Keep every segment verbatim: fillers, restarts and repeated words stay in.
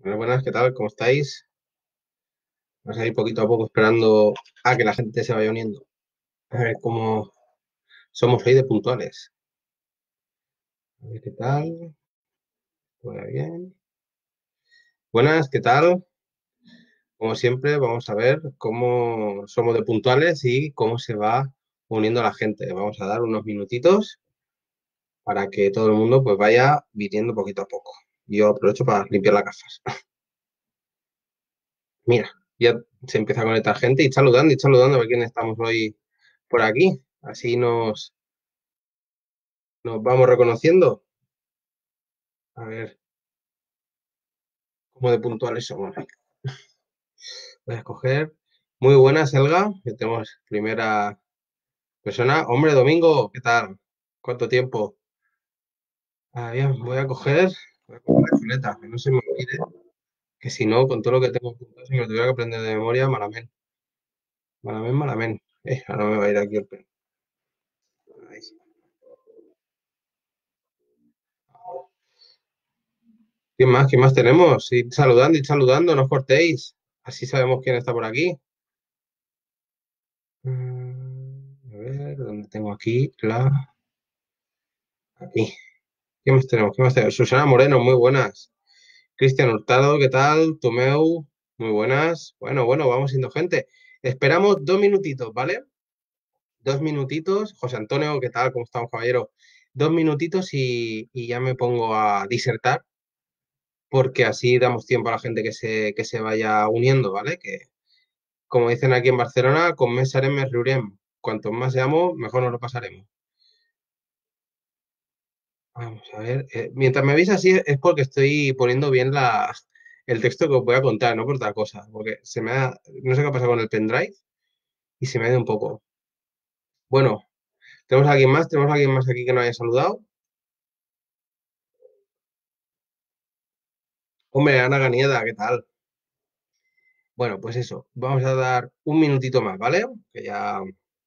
Buenas, buenas, ¿qué tal? ¿Cómo estáis? Vamos a ir poquito a poco esperando a que la gente se vaya uniendo. A ver cómo somos hoy de puntuales. A ver qué tal. Muy bien. Buenas, ¿qué tal? Como siempre, vamos a ver cómo somos de puntuales y cómo se va uniendo la gente. Vamos a dar unos minutitos para que todo el mundo pues vaya viniendo poquito a poco. Yo aprovecho para limpiar las gafas. Mira, ya se empieza a conectar gente y saludando y saludando a ver quién estamos hoy por aquí. Así nos, nos vamos reconociendo. A ver cómo de puntuales somos. Voy a escoger. Muy buenas, Elga. Que tenemos primera persona. Hombre, Domingo, ¿qué tal? ¿Cuánto tiempo? Ah, bien, voy a coger, voy a coger la chuleta, que no se me olvide, que si no, con todo lo que tengo apuntado, si me lo tuviera que aprender de memoria, malamen. Malamen, malamen. Eh, ahora me va a ir aquí el pelo. Ahí sí. ¿Quién más? ¿Quién más tenemos? Ir saludando, ir saludando, no os cortéis. Así sabemos quién está por aquí. Mm, a ver, ¿dónde tengo aquí? La... Aquí. ¿Qué más tenemos? ¿Qué más tenemos? Susana Moreno, muy buenas. Cristian Hurtado, ¿qué tal? Tomeu, muy buenas. Bueno, bueno, vamos siendo gente. Esperamos dos minutitos, ¿vale? Dos minutitos. José Antonio, ¿qué tal? ¿Cómo estamos, caballero? Dos minutitos y, y ya me pongo a disertar, porque así damos tiempo a la gente que se, que se vaya uniendo, ¿vale? Que, como dicen aquí en Barcelona, con més serem més riurem. Cuantos más seamos, mejor nos lo pasaremos. Vamos a ver. eh, mientras me veis así es porque estoy poniendo bien la, el texto que os voy a contar, no por otra cosa. Porque se me ha, no sé qué ha pasado con el pendrive y se me ha ido un poco. Bueno, ¿tenemos a alguien más? ¿Tenemos a alguien más aquí que no haya saludado? Hombre, Ana Ganieda, ¿qué tal? Bueno, pues eso, vamos a dar un minutito más, ¿vale? Que ya,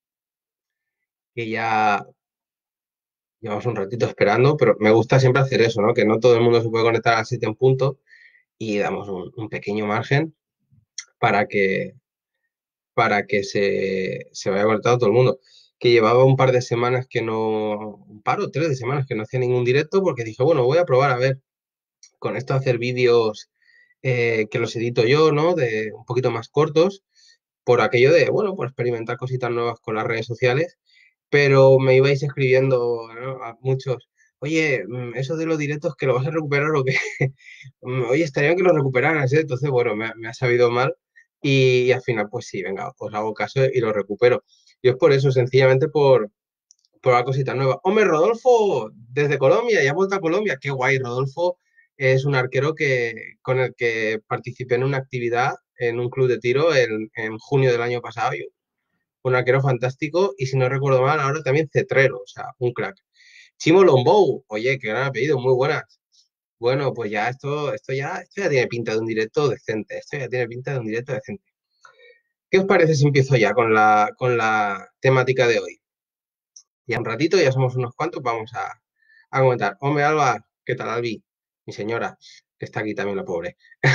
que ya llevamos un ratito esperando, pero me gusta siempre hacer eso, ¿no? Que no todo el mundo se puede conectar a las siete en punto y damos un, un pequeño margen para que, para que se, se vaya conectando todo el mundo. Que llevaba un par de semanas que no, un par o tres de semanas que no hacía ningún directo porque dije, bueno, voy a probar a ver con esto hacer vídeos eh, que los edito yo, ¿no? De un poquito más cortos, por aquello de, bueno, por experimentar cositas nuevas con las redes sociales, pero me ibais escribiendo, ¿no? A muchos, oye, mm, eso de los directos que lo vas a recuperar o qué, Mm, oye, estaría bien que lo recuperaras, ¿eh? Entonces, bueno, me, me ha sabido mal y, y al final, pues sí, venga, os hago caso y lo recupero. Y es por eso, sencillamente por, por una cosita nueva. Hombre, Rodolfo, desde Colombia, ya ha vuelto a Colombia. Qué guay, Rodolfo es un arquero que, con el que participé en una actividad en un club de tiro en, en junio del año pasado. Y un arquero fantástico y si no recuerdo mal, ahora también cetrero, o sea, un crack. Chimo Lombou, oye, qué gran apellido, muy buenas. Bueno, pues ya esto, esto ya, esto ya tiene pinta de un directo decente, esto ya tiene pinta de un directo decente. ¿Qué os parece si empiezo ya con la, con la temática de hoy? Ya un ratito, ya somos unos cuantos, vamos a, a comentar. Hombre, Alba, ¿qué tal, Albi? Mi señora, que está aquí también la pobre.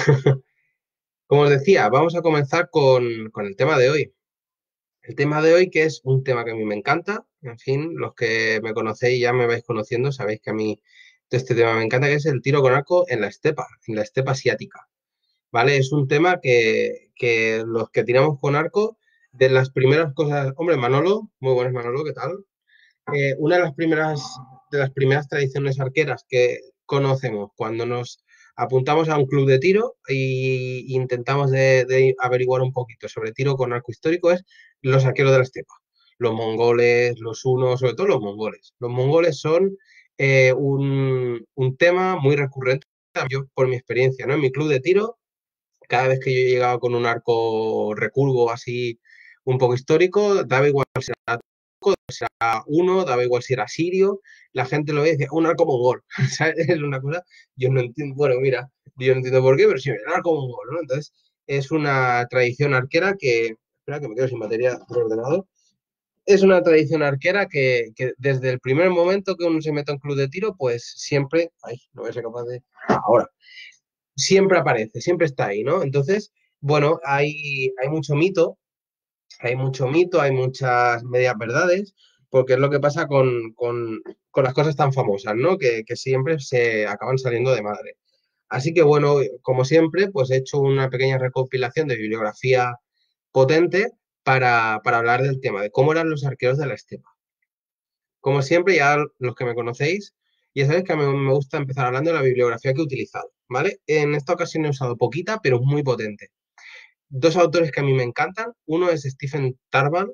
Como os decía, vamos a comenzar con, con el tema de hoy. El tema de hoy, que es un tema que a mí me encanta, en fin, los que me conocéis ya me vais conociendo, sabéis que a mí este tema me encanta, que es el tiro con arco en la estepa, en la estepa asiática, ¿vale? Es un tema que, que los que tiramos con arco, de las primeras cosas, hombre, Manolo, muy buenas Manolo, ¿qué tal? Eh, una de las primeras, de las primeras tradiciones arqueras que conocemos cuando nos apuntamos a un club de tiro e intentamos de, de averiguar un poquito sobre tiro con arco histórico es los arqueros de la estepa. Los mongoles, los hunos, sobre todo los mongoles. Los mongoles son eh, un, un, tema muy recurrente, yo por mi experiencia, ¿no? En mi club de tiro, cada vez que yo llegaba con un arco recurvo así un poco histórico, daba igual si era sea uno, daba igual si era sirio, la gente lo ve y decía, un arco mongol, ¿sabes? Es una cosa, yo no entiendo, bueno, mira, yo no entiendo por qué, pero sí, un arco mongol, ¿no? Entonces, es una tradición arquera que, espera que me quedo sin batería del ordenador, es una tradición arquera que, que, desde el primer momento que uno se mete a un club de tiro, pues siempre, ay, no voy a ser capaz de, ahora, siempre aparece, siempre está ahí, ¿no? Entonces, bueno, hay, hay mucho mito, hay mucho mito, hay muchas medias verdades, porque es lo que pasa con, con- con las cosas tan famosas, ¿no? Que, que siempre se acaban saliendo de madre. Así que bueno, como siempre, pues he hecho una pequeña recopilación de bibliografía potente para, para hablar del tema, de cómo eran los arqueros de la estepa. Como siempre, ya los que me conocéis, ya sabéis que a mí me gusta empezar hablando de la bibliografía que he utilizado, ¿vale? En esta ocasión he usado poquita, pero muy potente. Dos autores que a mí me encantan. Uno es Stephen Tarbell,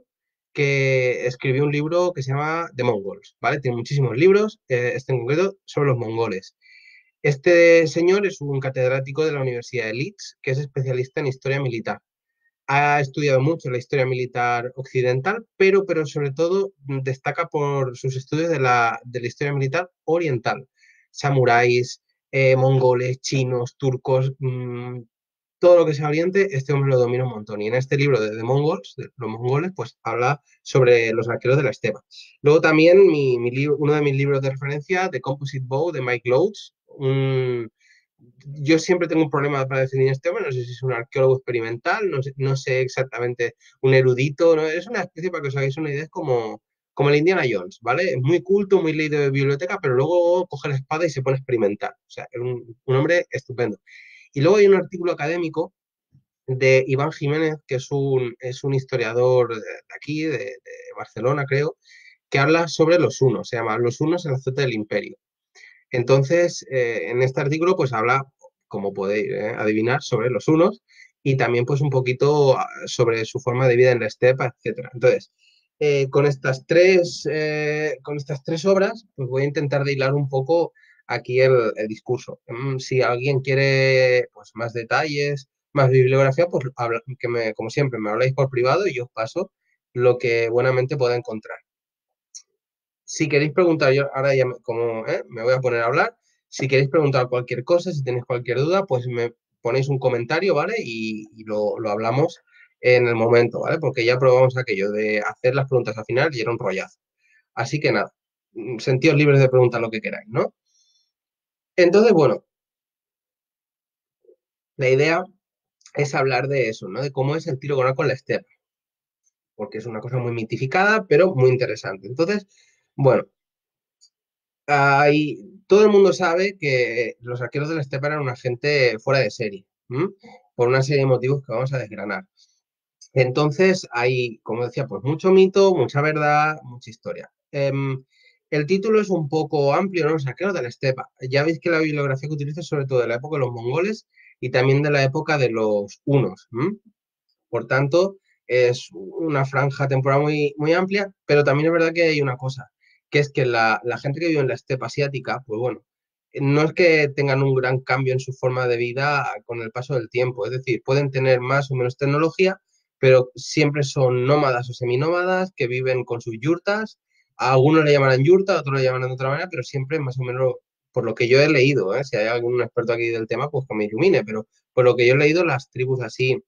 que escribió un libro que se llama The Mongols, ¿vale? Tiene muchísimos libros, eh, este en concreto sobre los mongoles. Este señor es un catedrático de la Universidad de Leeds, que es especialista en historia militar. Ha estudiado mucho la historia militar occidental, pero, pero sobre todo mm, destaca por sus estudios de la, de la historia militar oriental. Samuráis, eh, mongoles, chinos, turcos, mmm, todo lo que sea oriente, este hombre lo domina un montón. Y en este libro de The Mongols, de los mongoles, pues habla sobre los arqueros de la estepa. Luego también mi, mi libro, uno de mis libros de referencia, The Composite Bow, de Mike Loach. Un, yo siempre tengo un problema para definir este hombre, no sé si es un arqueólogo experimental, no sé, no sé exactamente, un erudito, ¿no? Es una especie, para que os hagáis una idea, es como, como el Indiana Jones, ¿vale? Es muy culto, muy leído de biblioteca, pero luego coge la espada y se pone a experimentar. O sea, es un, un hombre estupendo. Y luego hay un artículo académico de Iván Jiménez, que es un, es un historiador de aquí, de, de Barcelona, creo, que habla sobre los hunos, se llama Los hunos, el azote del imperio. Entonces, eh, en este artículo, pues habla, como podéis eh, adivinar, sobre los hunos y también, pues, un poquito ah, sobre su forma de vida en la estepa, etcétera. Entonces, eh, con estas tres, eh, con estas tres obras, pues voy a intentar de hilar un poco aquí el, el discurso. Mm, Si alguien quiere, pues, más detalles, más bibliografía, pues, habla- que me, como siempre, me habláis por privado y yo os paso lo que buenamente pueda encontrar. Si queréis preguntar, yo ahora ya me, como ¿eh? me voy a poner a hablar, si queréis preguntar cualquier cosa, si tenéis cualquier duda, pues me ponéis un comentario, ¿vale? Y, y lo, lo hablamos en el momento, ¿vale? Porque ya probamos aquello de hacer las preguntas al final y era un rollazo. Así que nada, mm, sentíos libres de preguntar lo que queráis, ¿no? Entonces, bueno, la idea es hablar de eso, ¿no? De cómo es el tiro con arco en la estepa, porque es una cosa muy mitificada, pero muy interesante. Entonces, bueno, hay, todo el mundo sabe que los arqueros del Estepa eran una gente fuera de serie, ¿m? Por una serie de motivos que vamos a desgranar. Entonces hay, como decía, pues mucho mito, mucha verdad, mucha historia. Em, el título es un poco amplio, ¿no? Los arqueros del Estepa. Ya veis que la bibliografía que utilizo es sobre todo de la época de los mongoles y también de la época de los hunos. ¿M? Por tanto, es una franja temporal muy, muy amplia, pero también es verdad que hay una cosa, que es que la, la gente que vive en la estepa asiática, pues bueno, no es que tengan un gran cambio en su forma de vida con el paso del tiempo, es decir, pueden tener más o menos tecnología, pero siempre son nómadas o seminómadas que viven con sus yurtas. A algunos le llamarán yurta, a otros le llamarán de otra manera, pero siempre más o menos por lo que yo he leído, ¿eh? Si hay algún experto aquí del tema, pues que me ilumine, pero por lo que yo he leído, las tribus así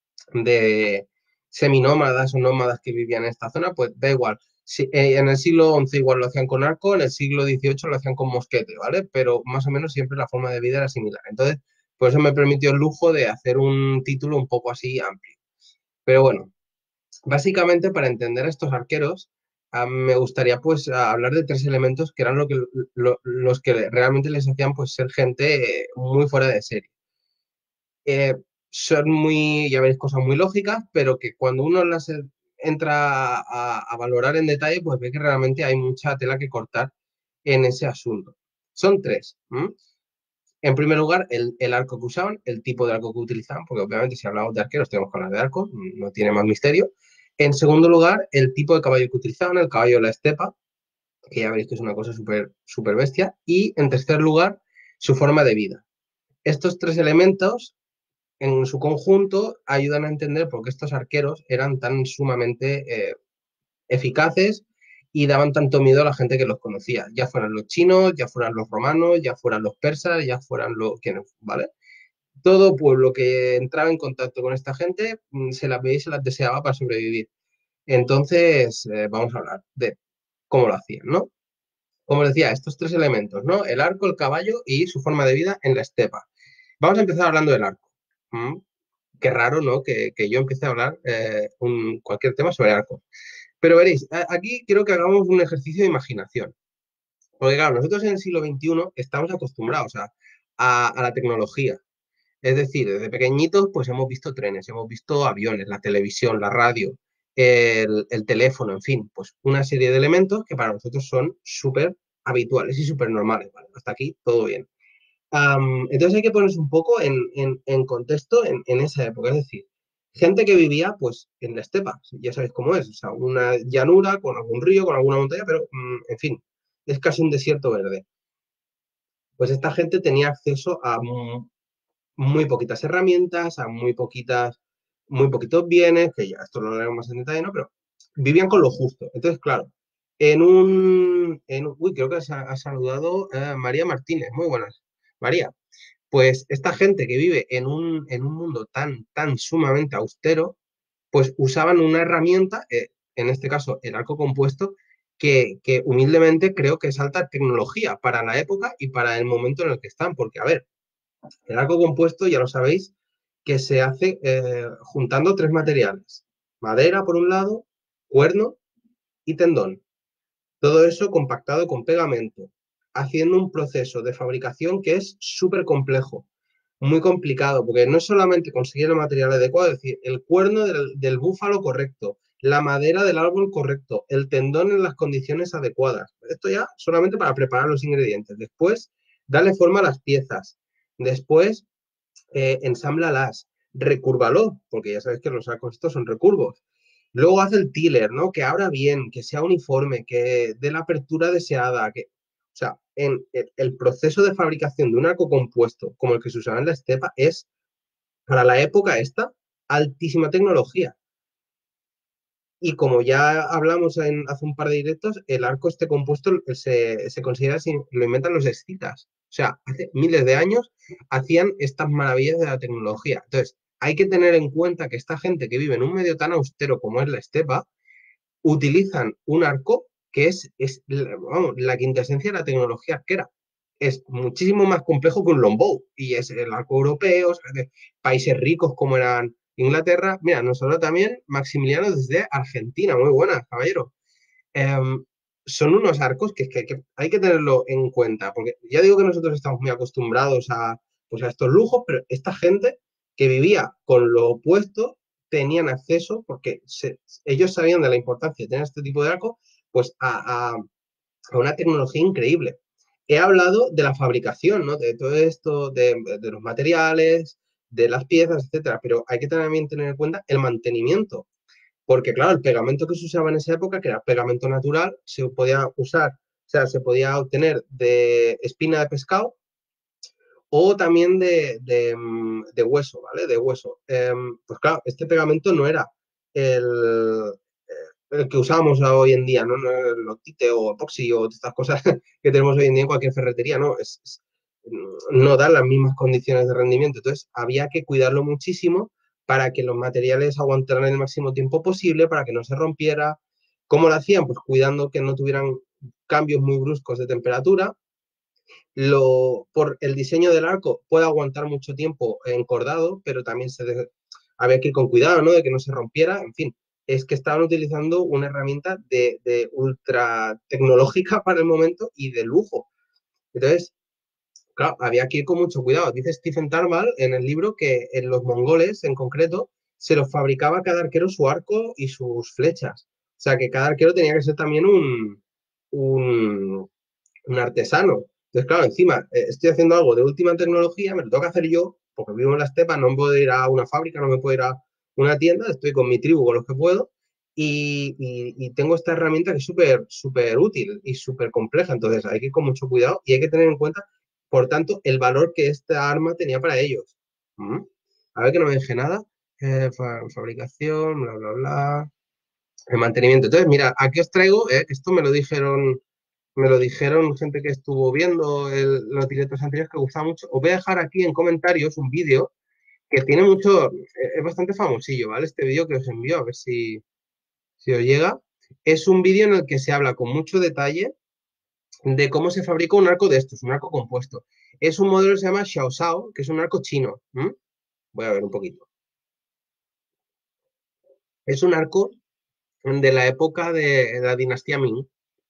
de seminómadas o nómadas que vivían en esta zona, pues da igual. Si, eh, en el siglo once igual lo hacían con arco, en el siglo dieciocho lo hacían con mosquete, ¿vale? Pero más o menos siempre la forma de vida era similar. Entonces, por eso me permitió el lujo de hacer un título un poco así amplio. Pero bueno, básicamente para entender a estos arqueros, a me gustaría pues a hablar de tres elementos que eran lo que, lo, los que realmente les hacían pues ser gente eh, muy fuera de serie. eh, Son muy, ya veréis, cosas muy lógicas, pero que cuando uno las eh, entra a, a valorar en detalle, pues ve que realmente hay mucha tela que cortar en ese asunto. Son tres. ¿M? En primer lugar, el, el arco que usaban, el tipo de arco que utilizaban, porque obviamente si hablamos de arqueros tenemos que hablar de arcos, no tiene más misterio. En segundo lugar, el tipo de caballo que utilizaban, el caballo de la estepa, que ya veréis que es una cosa súper super bestia. Y en tercer lugar, su forma de vida. Estos tres elementos en su conjunto ayudan a entender por qué estos arqueros eran tan sumamente eh, eficaces y daban tanto miedo a la gente que los conocía, ya fueran los chinos, ya fueran los romanos, ya fueran los persas, ya fueran los quienes, ¿vale? Todo pueblo que entraba en contacto con esta gente mm, se las veía y se las deseaba para sobrevivir. Entonces, eh, vamos a hablar de cómo lo hacían, ¿no? Como decía, estos tres elementos, ¿no? El arco, el caballo y su forma de vida en la estepa. Vamos a empezar hablando del arco. ¿Mm? Qué raro, ¿no? Que, que yo empiece a hablar eh, un, cualquier tema sobre arcos. Pero veréis, a- aquí quiero que hagamos un ejercicio de imaginación. Porque claro, nosotros en el siglo veintiuno estamos acostumbrados a, a, a la tecnología. Es decir, desde pequeñitos pues hemos visto trenes, hemos visto aviones, la televisión, la radio, el, el teléfono, en fin, pues una serie de elementos que para nosotros son súper habituales y súper normales. ¿Vale? Hasta aquí todo bien. Am, entonces hay que ponerse un poco en, en- en contexto en, en esa época, es decir, gente que vivía pues en la estepa, ya sabéis cómo es, o sea, una llanura con algún río, con alguna montaña, pero mm, en fin, es casi un desierto verde. Pues esta gente tenía acceso a mu- muy poquitas herramientas, a muy poquitas, muy poquitos bienes, que ya esto lo hablaremos más en detalle, ¿no? Pero vivían con lo justo. Entonces, claro, en un, en un- uy, creo que ha, ha saludado eh, María Martínez, muy buenas. María, pues esta gente que vive en un, en un mundo tan, tan sumamente austero, pues usaban una herramienta, eh, en este caso el arco compuesto, que, que humildemente creo que es alta tecnología para la época y para el momento en el que están, porque a ver, el arco compuesto, ya lo sabéis, que se hace eh, juntando tres materiales, madera por un lado, cuerno y tendón. Todo eso compactado con pegamento, haciendo un proceso de fabricación que es súper complejo, muy complicado, porque no es solamente conseguir el material adecuado, es decir, el cuerno del, del búfalo correcto, la madera del árbol correcto, el tendón en las condiciones adecuadas. Esto ya solamente para preparar los ingredientes. Después, darle forma a las piezas. Después, eh, ensámblalas, recúrvalo, porque ya sabes que los arcos estos son recurvos. Luego hace el tiller, ¿no? Que abra bien, que sea uniforme, que dé la apertura deseada, que, o sea, en el, el proceso de fabricación de un arco compuesto como el que se usaba en la estepa es, para la época esta, altísima tecnología. Y como ya hablamos en, hace un par de directos, el arco este compuesto se, se considera, si lo inventan los escitas. O sea, hace miles de años hacían estas maravillas de la tecnología. Entonces, hay que tener en cuenta que esta gente que vive en un medio tan austero como es la estepa, utilizan un arco que es, es vamos, la quintesencia de la tecnología arquera. Es muchísimo más complejo que un longbow y es el arco europeo, o sea, de países ricos como eran Inglaterra. Mira, nos habla también Maximiliano desde Argentina, muy buena, caballero. Eh, son unos arcos que, que, que, hay que tenerlo en cuenta, porque ya digo que nosotros estamos muy acostumbrados a, pues a estos lujos, pero esta gente que vivía con lo opuesto tenían acceso, porque se, ellos sabían de la importancia de tener este tipo de arco, pues a, a, a una tecnología increíble. He hablado de la fabricación, ¿no? De todo esto, de, de los materiales, de las piezas, etcétera, pero hay que también tener en cuenta el mantenimiento, porque claro, el pegamento que se usaba en esa época, que era pegamento natural, se podía usar, o sea, se podía obtener de espina de pescado o también de, de, mm, de hueso, ¿vale? De hueso. Eh, pues claro, este pegamento no era el, el que usamos hoy en día, ¿no? No el Lotite o epoxi o estas cosas que tenemos hoy en día en cualquier ferretería, ¿no? Es, es, no da las mismas condiciones de rendimiento. Entonces, había que cuidarlo muchísimo para que los materiales aguantaran el máximo tiempo posible, para que no se rompiera. ¿Cómo lo hacían? Pues cuidando que no tuvieran cambios muy bruscos de temperatura. Lo, por el diseño del arco puede aguantar mucho tiempo encordado, pero también se de, había que ir con cuidado, ¿no? De que no se rompiera. En fin, es que estaban utilizando una herramienta de, de ultra tecnológica para el momento y de lujo. Entonces, claro, había que ir con mucho cuidado. Dice Stephen Tarval en el libro que en los mongoles, en concreto, se los fabricaba cada arquero su arco y sus flechas. O sea, que cada arquero tenía que ser también un, un, un artesano. Entonces, claro, encima eh, estoy haciendo algo de última tecnología, me lo tengo que hacer yo, porque vivo en la estepa, no me puedo ir a una fábrica, no me puedo ir a una tienda, estoy con mi tribu, con los que puedo, y, y, y tengo esta herramienta que es súper, súper útil y súper compleja. Entonces, hay que ir con mucho cuidado y hay que tener en cuenta, por tanto, el valor que esta arma tenía para ellos. ¿Mm? A ver que no me deje nada. Eh, fa fabricación, bla, bla, bla. El mantenimiento. Entonces, mira, aquí os traigo, eh, esto me lo dijeron me lo dijeron gente que estuvo viendo el, los directos anteriores que gustaba mucho. Os voy a dejar aquí en comentarios un vídeo que tiene mucho, es bastante famosillo, ¿vale? Este vídeo que os envío, a ver si, si os llega. Es un vídeo en el que se habla con mucho detalle de cómo se fabrica un arco de estos, un arco compuesto. Es un modelo que se llama Xiaoshao, que es un arco chino. ¿m? Voy a ver un poquito. Es un arco de la época de la dinastía Ming,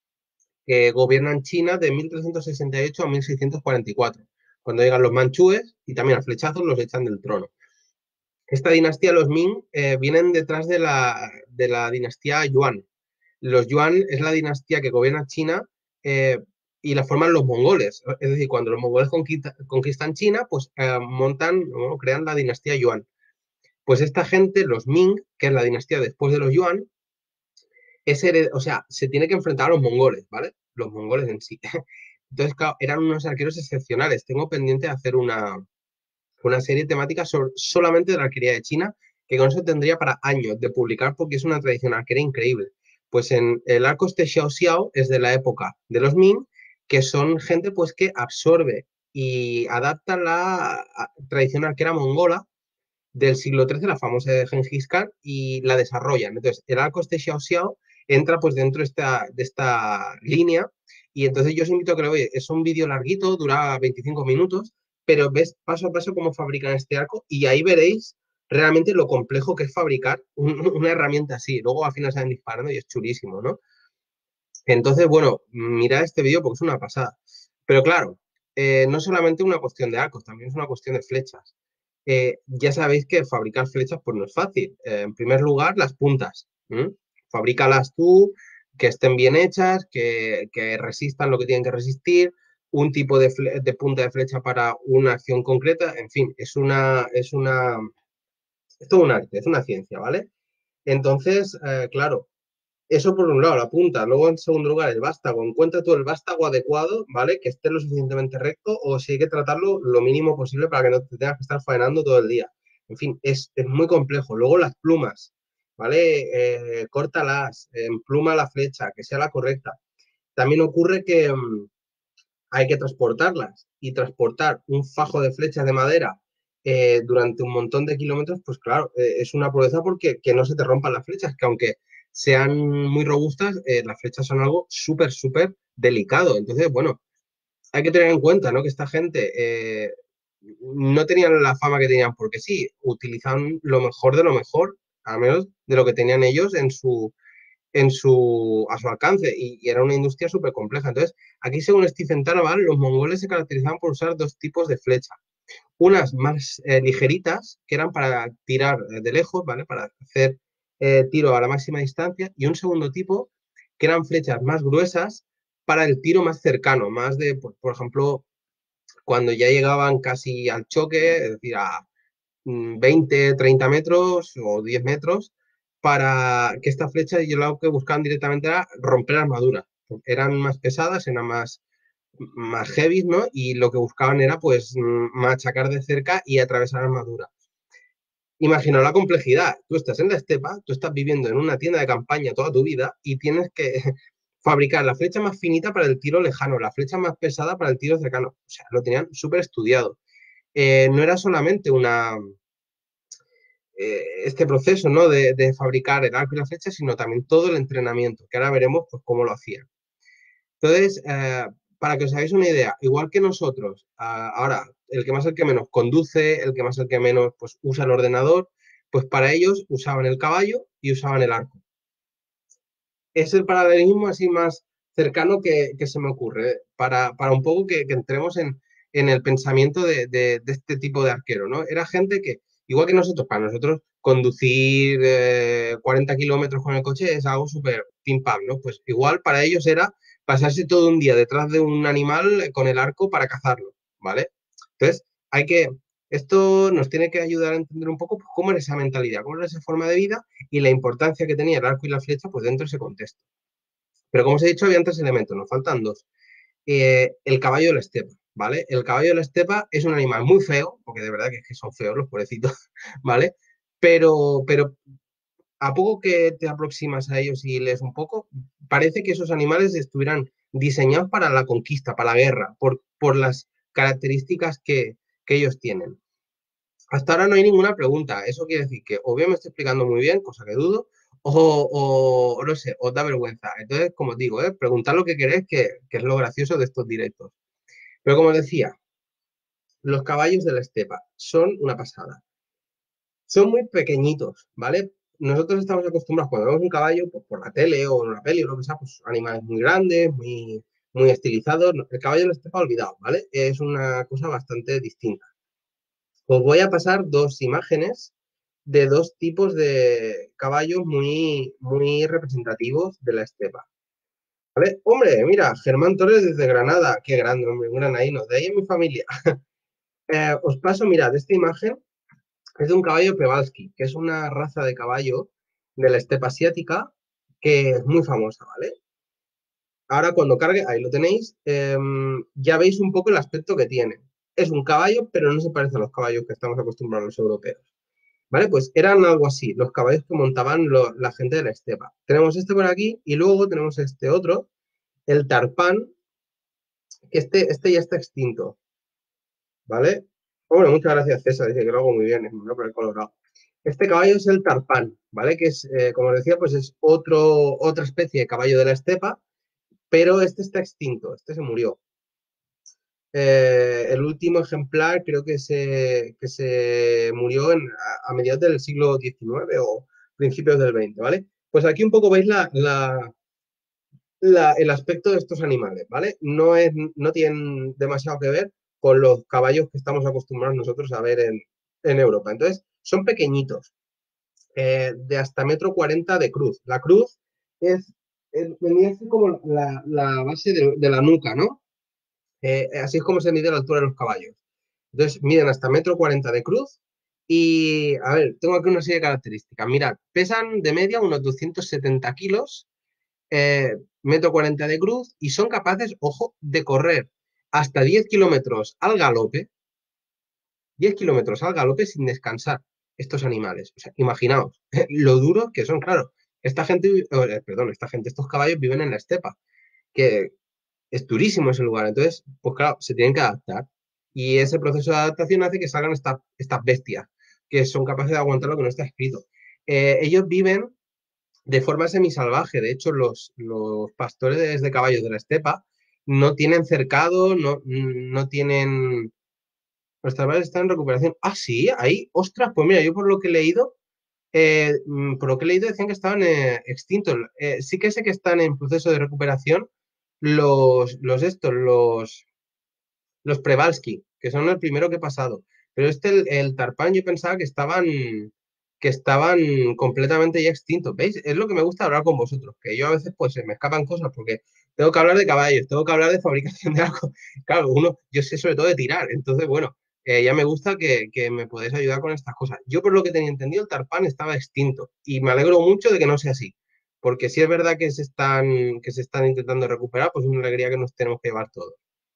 que gobiernan China de mil trescientos sesenta y ocho a mil seiscientos cuarenta y cuatro. Cuando llegan los manchúes y también a flechazos los echan del trono. Esta dinastía, los Ming, eh, vienen detrás de la, de la dinastía Yuan. Los Yuan es la dinastía que gobierna China eh, y la forman los mongoles. Es decir, cuando los mongoles conquista, conquistan China, pues eh, montan o crean la dinastía Yuan. Pues esta gente, los Ming, que es la dinastía después de los Yuan, es hered- o sea, se tiene que enfrentar a los mongoles, ¿vale? Los mongoles en sí. Entonces, claro, eran unos arqueros excepcionales. Tengo pendiente de hacer una, una serie temática sobre, solamente de la arquería de China, que con eso tendría para años de publicar porque es una tradición arquera increíble. Pues en el arco este Xiao Xiao es de la época de los Ming, que son gente pues que absorbe y adapta la tradición arquera mongola del siglo trece, la famosa de Genghis Khan, y la desarrollan. Entonces, el arco este Xiao Xiao entra pues dentro de esta, de esta línea y entonces yo os invito a que lo veáis. Es un vídeo larguito, dura veinticinco minutos, pero ves paso a paso cómo fabrican este arco y ahí veréis realmente lo complejo que es fabricar un, una herramienta así. Luego al final salen disparando y es chulísimo, ¿no? Entonces, bueno, mirad este vídeo porque es una pasada. Pero claro, eh, no solamente una cuestión de arcos, también es una cuestión de flechas. Eh, ya sabéis que fabricar flechas pues no es fácil. Eh, en primer lugar, las puntas. ¿m? Fabrícalas tú, que estén bien hechas, que, que resistan lo que tienen que resistir, un tipo de, de, punta de flecha para una acción concreta. En fin, es una, es una, es todo un arte, es una ciencia, ¿vale? Entonces, eh, claro, eso por un lado, la punta. Luego, en segundo lugar, el vástago. Encuentra tú el vástago adecuado, ¿vale? Que esté lo suficientemente recto o si hay que tratarlo lo mínimo posible para que no te tengas que estar faenando todo el día. En fin, es, es muy complejo. Luego las plumas, ¿vale? Eh, córtalas, empluma la flecha, que sea la correcta. También ocurre que um, hay que transportarlas y transportar un fajo de flechas de madera eh, durante un montón de kilómetros, pues claro, eh, es una proeza porque que no se te rompan las flechas, que aunque sean muy robustas, eh, las flechas son algo súper, súper delicado. Entonces, bueno, hay que tener en cuenta, ¿no? Que esta gente eh, no tenían la fama que tenían porque sí, utilizaban lo mejor de lo mejor, al menos de lo que tenían ellos en su, en su, a su alcance y, y era una industria súper compleja. Entonces, aquí según Stephen Tarabal, los mongoles se caracterizaban por usar dos tipos de flecha. Unas más eh, ligeritas, que eran para tirar eh, de lejos, ¿vale? Para hacer eh, tiro a la máxima distancia, y un segundo tipo, que eran flechas más gruesas para el tiro más cercano, más de, por, por ejemplo, cuando ya llegaban casi al choque, es decir, a veinte, treinta metros o diez metros, para que esta flecha yo lo que buscaban directamente era romper armadura. Eran más pesadas, eran más, más heavy, ¿no? Y lo que buscaban era pues machacar de cerca y atravesar armadura. Imagina la complejidad. Tú estás en la estepa, tú estás viviendo en una tienda de campaña toda tu vida y tienes que fabricar la flecha más finita para el tiro lejano, la flecha más pesada para el tiro cercano. O sea, lo tenían súper estudiado. Eh, no era solamente una, eh, este proceso, ¿no? De, de, fabricar el arco y la flecha, sino también todo el entrenamiento, que ahora veremos pues, cómo lo hacían. Entonces, eh, para que os hagáis una idea, igual que nosotros, uh, ahora, el que más, el que menos conduce, el que más, el que menos pues, usa el ordenador, pues para ellos usaban el caballo y usaban el arco. Es el paralelismo así más cercano que, que se me ocurre, ¿eh? para, para un poco que, que entremos en, en, el pensamiento de, de, de, este tipo de arquero, ¿no? Era gente que, igual que nosotros, para nosotros conducir eh, cuarenta kilómetros con el coche es algo súper pim pam, ¿no? Pues igual para ellos era pasarse todo un día detrás de un animal con el arco para cazarlo, ¿vale? Entonces, hay que, esto nos tiene que ayudar a entender un poco pues, cómo era esa mentalidad, cómo era esa forma de vida y la importancia que tenía el arco y la flecha pues dentro de ese contexto. Pero como os he dicho, había tres elementos, nos faltan dos. Eh, el caballo de la estepa, ¿vale? El caballo de la estepa es un animal muy feo, porque de verdad que, es que son feos los pobrecitos, ¿vale? Pero, pero a poco que te aproximas a ellos y lees un poco, parece que esos animales estuvieran diseñados para la conquista, para la guerra, por, por las características que, que ellos tienen. Hasta ahora no hay ninguna pregunta. Eso quiere decir que o bien me estoy explicando muy bien, cosa que dudo, o, o, o no sé, os da vergüenza. Entonces, como os digo, ¿eh? Preguntad lo que queréis, que, que es lo gracioso de estos directos. Pero como os decía, Los caballos de la estepa son una pasada. Son muy pequeñitos, ¿vale? Nosotros estamos acostumbrados cuando vemos un caballo, pues por la tele o en una peli o lo que sea, pues animales muy grandes, muy, muy estilizados. No, el caballo de la estepa olvidado, ¿vale? Es una cosa bastante distinta. Os voy a pasar dos imágenes de dos tipos de caballos muy, muy representativos de la estepa. ¿Vale? Hombre, mira, Germán Torres desde Granada, qué grande, hombre, un granadino, de ahí en mi familia. Eh, os paso, mirad, esta imagen es de un caballo Przewalski, que es una raza de caballo de la estepa asiática que es muy famosa, ¿vale? Ahora cuando cargue, ahí lo tenéis, eh, ya veis un poco el aspecto que tiene. Es un caballo, pero no se parece a los caballos que estamos acostumbrados los europeos. ¿Vale? Pues eran algo así, los caballos que montaban lo, la gente de la estepa. Tenemos este por aquí y luego tenemos este otro, el tarpán, que este, este ya está extinto, ¿vale? Bueno, muchas gracias César, dice que lo hago muy bien, me voy a poner colorado. Este caballo es el tarpán, ¿vale? Que es, eh, como os decía, pues es otro, otra especie de caballo de la estepa, pero este está extinto, este se murió. Eh, el último ejemplar creo que se, que se murió en, a, a, mediados del siglo diecinueve o principios del veinte, ¿vale? Pues aquí un poco veis la, la, la, el aspecto de estos animales, ¿vale? No, es, no tienen demasiado que ver con los caballos que estamos acostumbrados nosotros a ver en, en Europa. Entonces, son pequeñitos, eh, de hasta metro cuarenta de cruz. La cruz es, es venía así como la, la base de, de, la nuca, ¿no? Eh, así es como se mide la altura de los caballos. Entonces, miden hasta metro cuarenta de cruz. Y, a ver, tengo aquí una serie de características. Mirad, pesan de media unos doscientos setenta kilos, eh, metro cuarenta de cruz, y son capaces, ojo, de correr hasta diez kilómetros al galope, diez kilómetros al galope sin descansar estos animales. O sea, imaginaos lo duros que son, claro. Esta gente, eh, perdón, esta gente, estos caballos viven en la estepa, que es durísimo ese lugar. Entonces, pues claro, se tienen que adaptar. Y ese proceso de adaptación hace que salgan esta, estas bestias, que son capaces de aguantar lo que no está escrito. Eh, ellos viven de forma semisalvaje. De hecho, los, los pastores de caballos de la estepa no tienen cercado, no, no tienen... Los caballos están en recuperación. Ah, sí, ahí, ostras, pues mira, yo por lo que he leído, eh, mm, por lo que he leído decían que estaban eh, extintos. Eh, sí que sé que están en proceso de recuperación los, los estos, los, los Przewalski, que son el primero que he pasado. Pero este, el, el Tarpan, yo pensaba que estaban, que estaban completamente ya extintos. ¿Veis? Es lo que me gusta hablar con vosotros, que yo a veces pues se me escapan cosas porque tengo que hablar de caballos, tengo que hablar de fabricación de algo. Claro, uno, yo sé sobre todo de tirar, entonces bueno, eh, ya me gusta que, que me podéis ayudar con estas cosas. Yo por lo que tenía entendido, el Tarpan estaba extinto y me alegro mucho de que no sea así. Porque si es verdad que se están, que se están intentando recuperar, pues es una alegría que nos tenemos que llevar todos.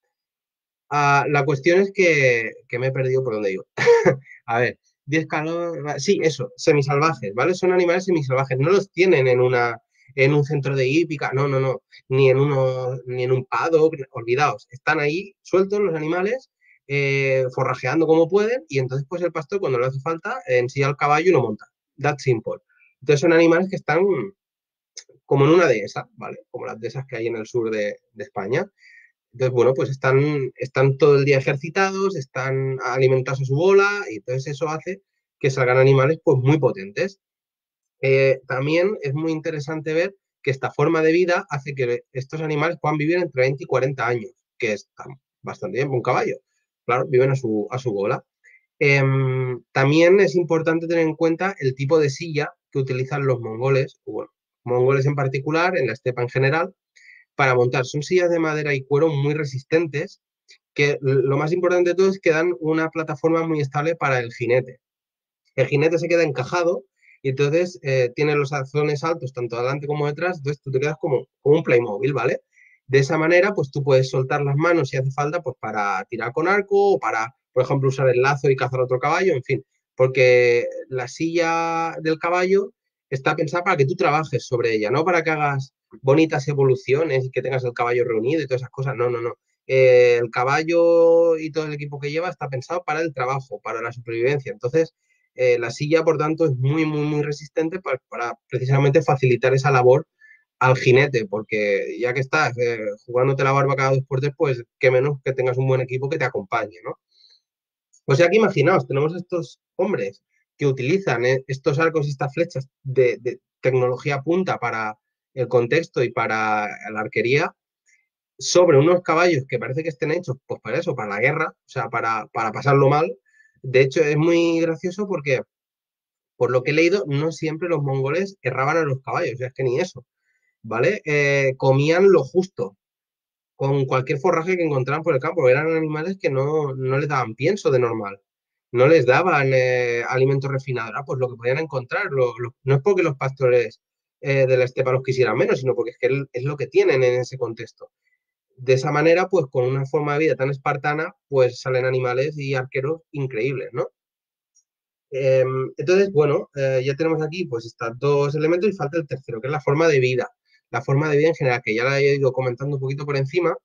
Ah, la cuestión es que, que me he perdido por donde iba. A ver, diez calor... Sí, eso, semisalvajes, ¿vale? Son animales semisalvajes. No los tienen en una en un centro de hípica, no, no, no, ni en uno, ni en un paddock, olvidaos. Están ahí sueltos los animales, eh, forrajeando como pueden, y entonces pues el pastor cuando le hace falta ensilla al caballo y lo monta. That simple. Entonces son animales que están como en una dehesa, ¿vale? Como las dehesas que hay en el sur de, de España. Entonces, bueno, pues están, están todo el día ejercitados, están alimentados a su bola, y entonces eso hace que salgan animales pues muy potentes. Eh, también es muy interesante ver que esta forma de vida hace que estos animales puedan vivir entre veinte y cuarenta años, que está bastante bien para un caballo. Claro, viven a su, a su bola. Eh, también es importante tener en cuenta el tipo de silla que utilizan los mongoles, o bueno, mongoles en particular, en la estepa en general, para montar. Son sillas de madera y cuero muy resistentes, que lo más importante de todo es que dan una plataforma muy estable para el jinete. El jinete se queda encajado y entonces eh, tiene los azones altos tanto adelante como detrás, entonces tú te quedas como, como un Playmobil, ¿vale? De esa manera, pues tú puedes soltar las manos si hace falta, pues para tirar con arco o para, por ejemplo, usar el lazo y cazar otro caballo, en fin, porque la silla del caballo está pensada para que tú trabajes sobre ella, no para que hagas bonitas evoluciones y que tengas el caballo reunido y todas esas cosas, no, no, no. Eh, el caballo y todo el equipo que lleva está pensado para el trabajo, para la supervivencia. Entonces, eh, la silla, por tanto, es muy, muy, muy resistente para, para precisamente facilitar esa labor al jinete, porque ya que estás eh, jugándote la barba cada dos por tres, pues qué menos que tengas un buen equipo que te acompañe, ¿no? O sea que imaginaos, tenemos estos hombres que utilizan eh, estos arcos y estas flechas de, de tecnología punta para el contexto y para la arquería, sobre unos caballos que parece que estén hechos, pues para eso, para la guerra, o sea, para, para pasarlo mal. De hecho, es muy gracioso porque, por lo que he leído, no siempre los mongoles erraban a los caballos, o sea, es que ni eso, ¿vale? Eh, comían lo justo, con cualquier forraje que encontraran por el campo. Eran animales que no, no les daban pienso de normal. No les daban eh, alimentos refinados. Ah, pues lo que podían encontrar. Lo, lo, no es porque los pastores eh, de la estepa los quisieran menos, sino porque es que es lo que tienen en ese contexto. De esa manera, pues con una forma de vida tan espartana, pues salen animales y arqueros increíbles, ¿no? Eh, entonces, bueno, eh, ya tenemos aquí pues estos dos elementos y falta el tercero, que es la forma de vida. La forma de vida en general, que ya la he ido comentando un poquito por encima,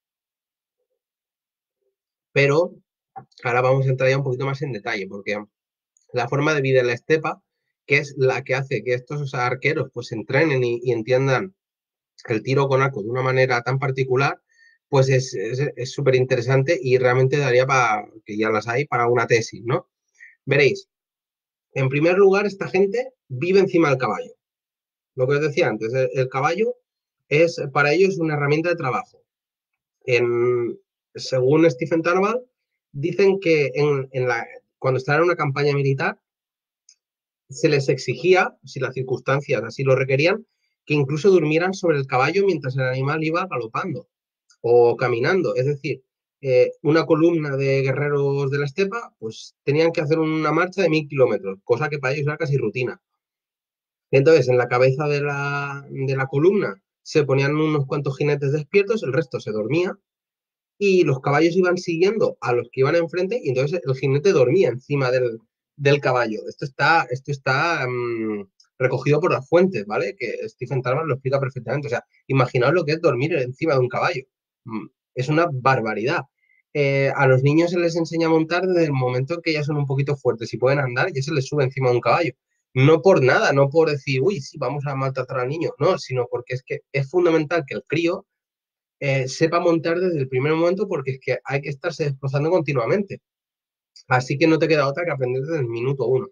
pero ahora vamos a entrar ya un poquito más en detalle, porque la forma de vida en la estepa, que es la que hace que estos arqueros pues entrenen y, y entiendan el tiro con arco de una manera tan particular, pues es súper interesante y realmente daría para, que ya las hay, para una tesis, ¿no? Veréis, en primer lugar, esta gente vive encima del caballo. Lo que os decía antes, el, el caballo es para ellos una herramienta de trabajo. En, según Stephen Tarval, dicen que en, en la, cuando estaban en una campaña militar, se les exigía, si las circunstancias así lo requerían, que incluso durmieran sobre el caballo mientras el animal iba galopando o caminando. Es decir, eh, una columna de guerreros de la estepa, pues tenían que hacer una marcha de mil kilómetros, cosa que para ellos era casi rutina. Entonces, en la cabeza de la, de la columna se ponían unos cuantos jinetes despiertos, el resto se dormía y los caballos iban siguiendo a los que iban enfrente y entonces el jinete dormía encima del, del caballo. Esto está, esto está um, recogido por las fuentes, ¿vale? Que Stephen Tarman lo explica perfectamente. O sea, imaginaos lo que es dormir encima de un caballo. Mm, es una barbaridad. Eh, a los niños se les enseña a montar desde el momento en que ya son un poquito fuertes y pueden andar, ya se les sube encima de un caballo. No por nada, no por decir, uy, sí, vamos a maltratar al niño, no, sino porque es que es fundamental que el crío eh, sepa montar desde el primer momento porque es que hay que estarse desplazando continuamente. Así que no te queda otra que aprender desde el minuto uno.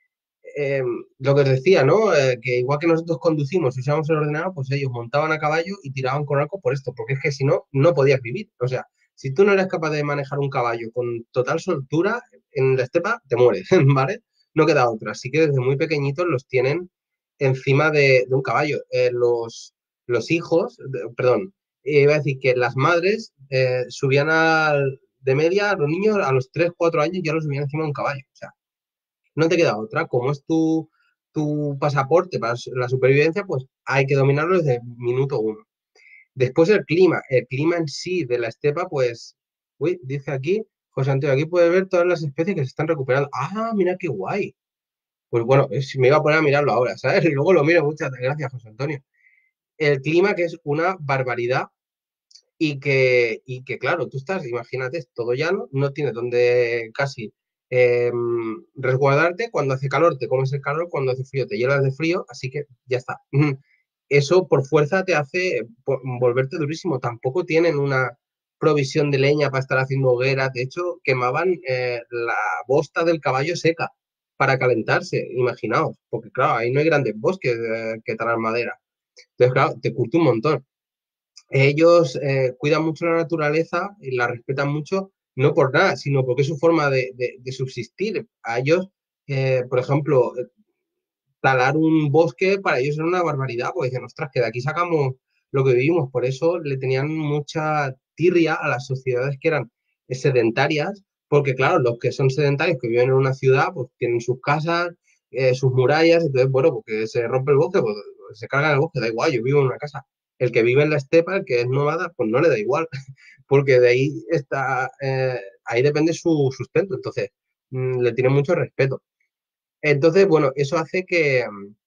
Eh, lo que os decía, ¿no? Eh, que igual que nosotros conducimos y usamos el ordenador, pues ellos montaban a caballo y tiraban con arco por esto, porque es que si no, no podías vivir. O sea, si tú no eres capaz de manejar un caballo con total soltura, en la estepa te mueres, ¿vale? No queda otra. Así que desde muy pequeñitos los tienen encima de, de un caballo. Eh, los, los hijos, de, perdón, eh, iba a decir que las madres eh, subían al, de media a los niños a los tres cuatro años ya los subían encima de un caballo. O sea, no te queda otra. Como es tu, tu pasaporte para la supervivencia, pues hay que dominarlo desde el minuto uno. Después el clima. El clima en sí de la estepa, pues, uy, dice aquí, José Antonio, aquí puedes ver todas las especies que se están recuperando. Ah, mira qué guay. Pues bueno, me iba a poner a mirarlo ahora, ¿sabes? Y luego lo miro. Muchas gracias, José Antonio. El clima que es una barbaridad y que, y que claro, tú estás, imagínate, es todo llano, no tienes donde casi eh, resguardarte, cuando hace calor te comes el calor, cuando hace frío te hielas de frío, así que ya está. Eso por fuerza te hace volverte durísimo, tampoco tienen una provisión de leña para estar haciendo hogueras, de hecho quemaban eh, la bosta del caballo seca para calentarse, imaginaos, porque claro, ahí no hay grandes bosques eh, que talar madera. Entonces, claro, te curte un montón. Ellos eh, cuidan mucho la naturaleza y la respetan mucho, no por nada, sino porque es su forma de, de, de subsistir. A ellos, eh, por ejemplo, talar un bosque para ellos era una barbaridad, porque dicen, ostras, que de aquí sacamos lo que vivimos. Por eso le tenían mucha tirria a las sociedades que eran sedentarias, porque claro, los que son sedentarios, que viven en una ciudad, pues tienen sus casas, eh, sus murallas, entonces, bueno, porque se rompe el bosque, pues se carga el bosque, da igual, yo vivo en una casa. El que vive en la estepa, el que es nómada, pues no le da igual, porque de ahí está, eh, ahí depende su sustento, entonces mmm, le tiene mucho respeto. Entonces, bueno, eso hace que,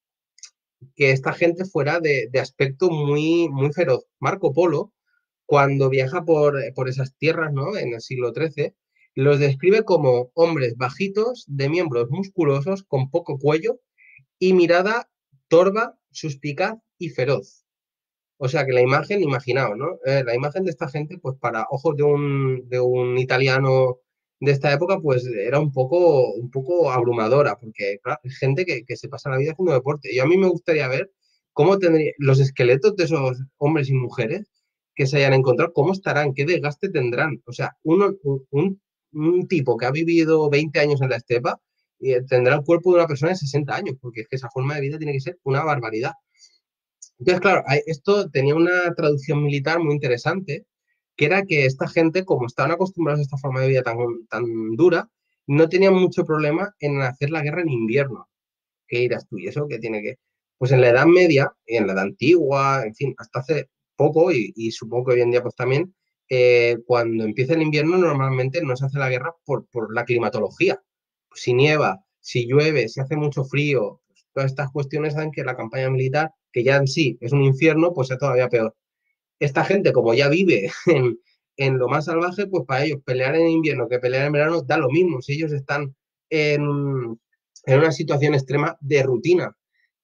que esta gente fuera de, de aspecto muy, muy feroz. Marco Polo, cuando viaja por, por esas tierras, ¿no? En el siglo trece, los describe como hombres bajitos, de miembros musculosos, con poco cuello y mirada torva, suspicaz y feroz. O sea que la imagen, imaginaos, ¿no? Eh, la imagen de esta gente, pues para ojos de un, de un italiano de esta época, pues era un poco, un poco abrumadora, porque claro, hay gente que, que se pasa la vida haciendo deporte. Y a mí me gustaría ver cómo tendría los esqueletos de esos hombres y mujeres que se hayan encontrado, cómo estarán, qué desgaste tendrán. O sea, uno, un, un tipo que ha vivido veinte años en la estepa eh, tendrá el cuerpo de una persona de sesenta años, porque es que esa forma de vida tiene que ser una barbaridad. Entonces, claro, hay- esto tenía una traducción militar muy interesante, que era que esta gente, como estaban acostumbrados a esta forma de vida tan, tan dura, no tenían mucho problema en hacer la guerra en invierno. ¿Qué dirás tú? ¿Y eso qué tiene que...? Pues en la Edad Media, y en la Edad Antigua, en fin, hasta hace poco, y, y supongo que hoy en día pues también, eh, cuando empieza el invierno normalmente no se hace la guerra por, por la climatología. Pues si nieva, si llueve, si hace mucho frío, pues todas estas cuestiones hacen que la campaña militar, que ya en sí es un infierno, pues sea todavía peor. Esta gente, como ya vive en, en lo más salvaje, pues para ellos pelear en invierno que pelear en verano da lo mismo. Si ellos están en, en una situación extrema de rutina.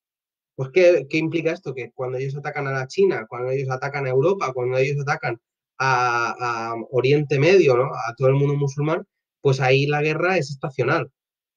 Pues, ¿qué, ¿qué implica esto? Que cuando ellos atacan a la China, cuando ellos atacan a Europa, cuando ellos atacan a, a Oriente Medio, ¿no? A todo el mundo musulmán, pues ahí la guerra es estacional.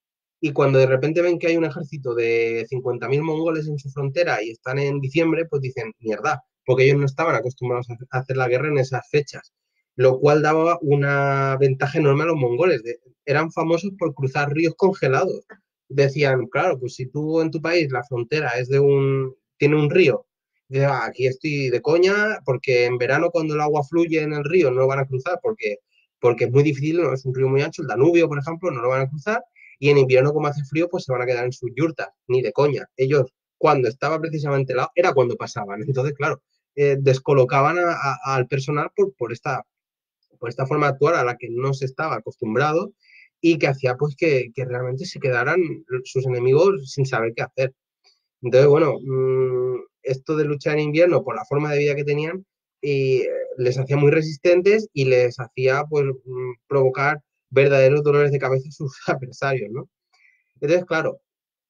Y cuando de repente ven que hay un ejército de cincuenta mil mongoles en su frontera y están en diciembre, pues dicen, mierda, porque ellos no estaban acostumbrados a hacer la guerra en esas fechas, lo cual daba una ventaja enorme a los mongoles. De, eran famosos por cruzar ríos congelados. Decían, claro, pues si tú en tu país la frontera es de un, tiene un río, de, ah, aquí estoy de coña, porque en verano cuando el agua fluye en el río no lo van a cruzar porque, porque es muy difícil, no es un río muy ancho, el Danubio, por ejemplo, no lo van a cruzar y en invierno, como hace frío, pues se van a quedar en sus yurtas, ni de coña. Ellos, cuando estaba precisamente helado, era cuando pasaban. Entonces, claro, eh, descolocaban a, a, al personal por, por, esta, por esta forma de actuar a la que no se estaba acostumbrado y que hacía pues que, que realmente se quedaran sus enemigos sin saber qué hacer. Entonces, bueno, mmm, esto de luchar en invierno por la forma de vida que tenían y les hacía muy resistentes y les hacía pues mmm, provocar verdaderos dolores de cabeza a sus adversarios, ¿no? Entonces, claro,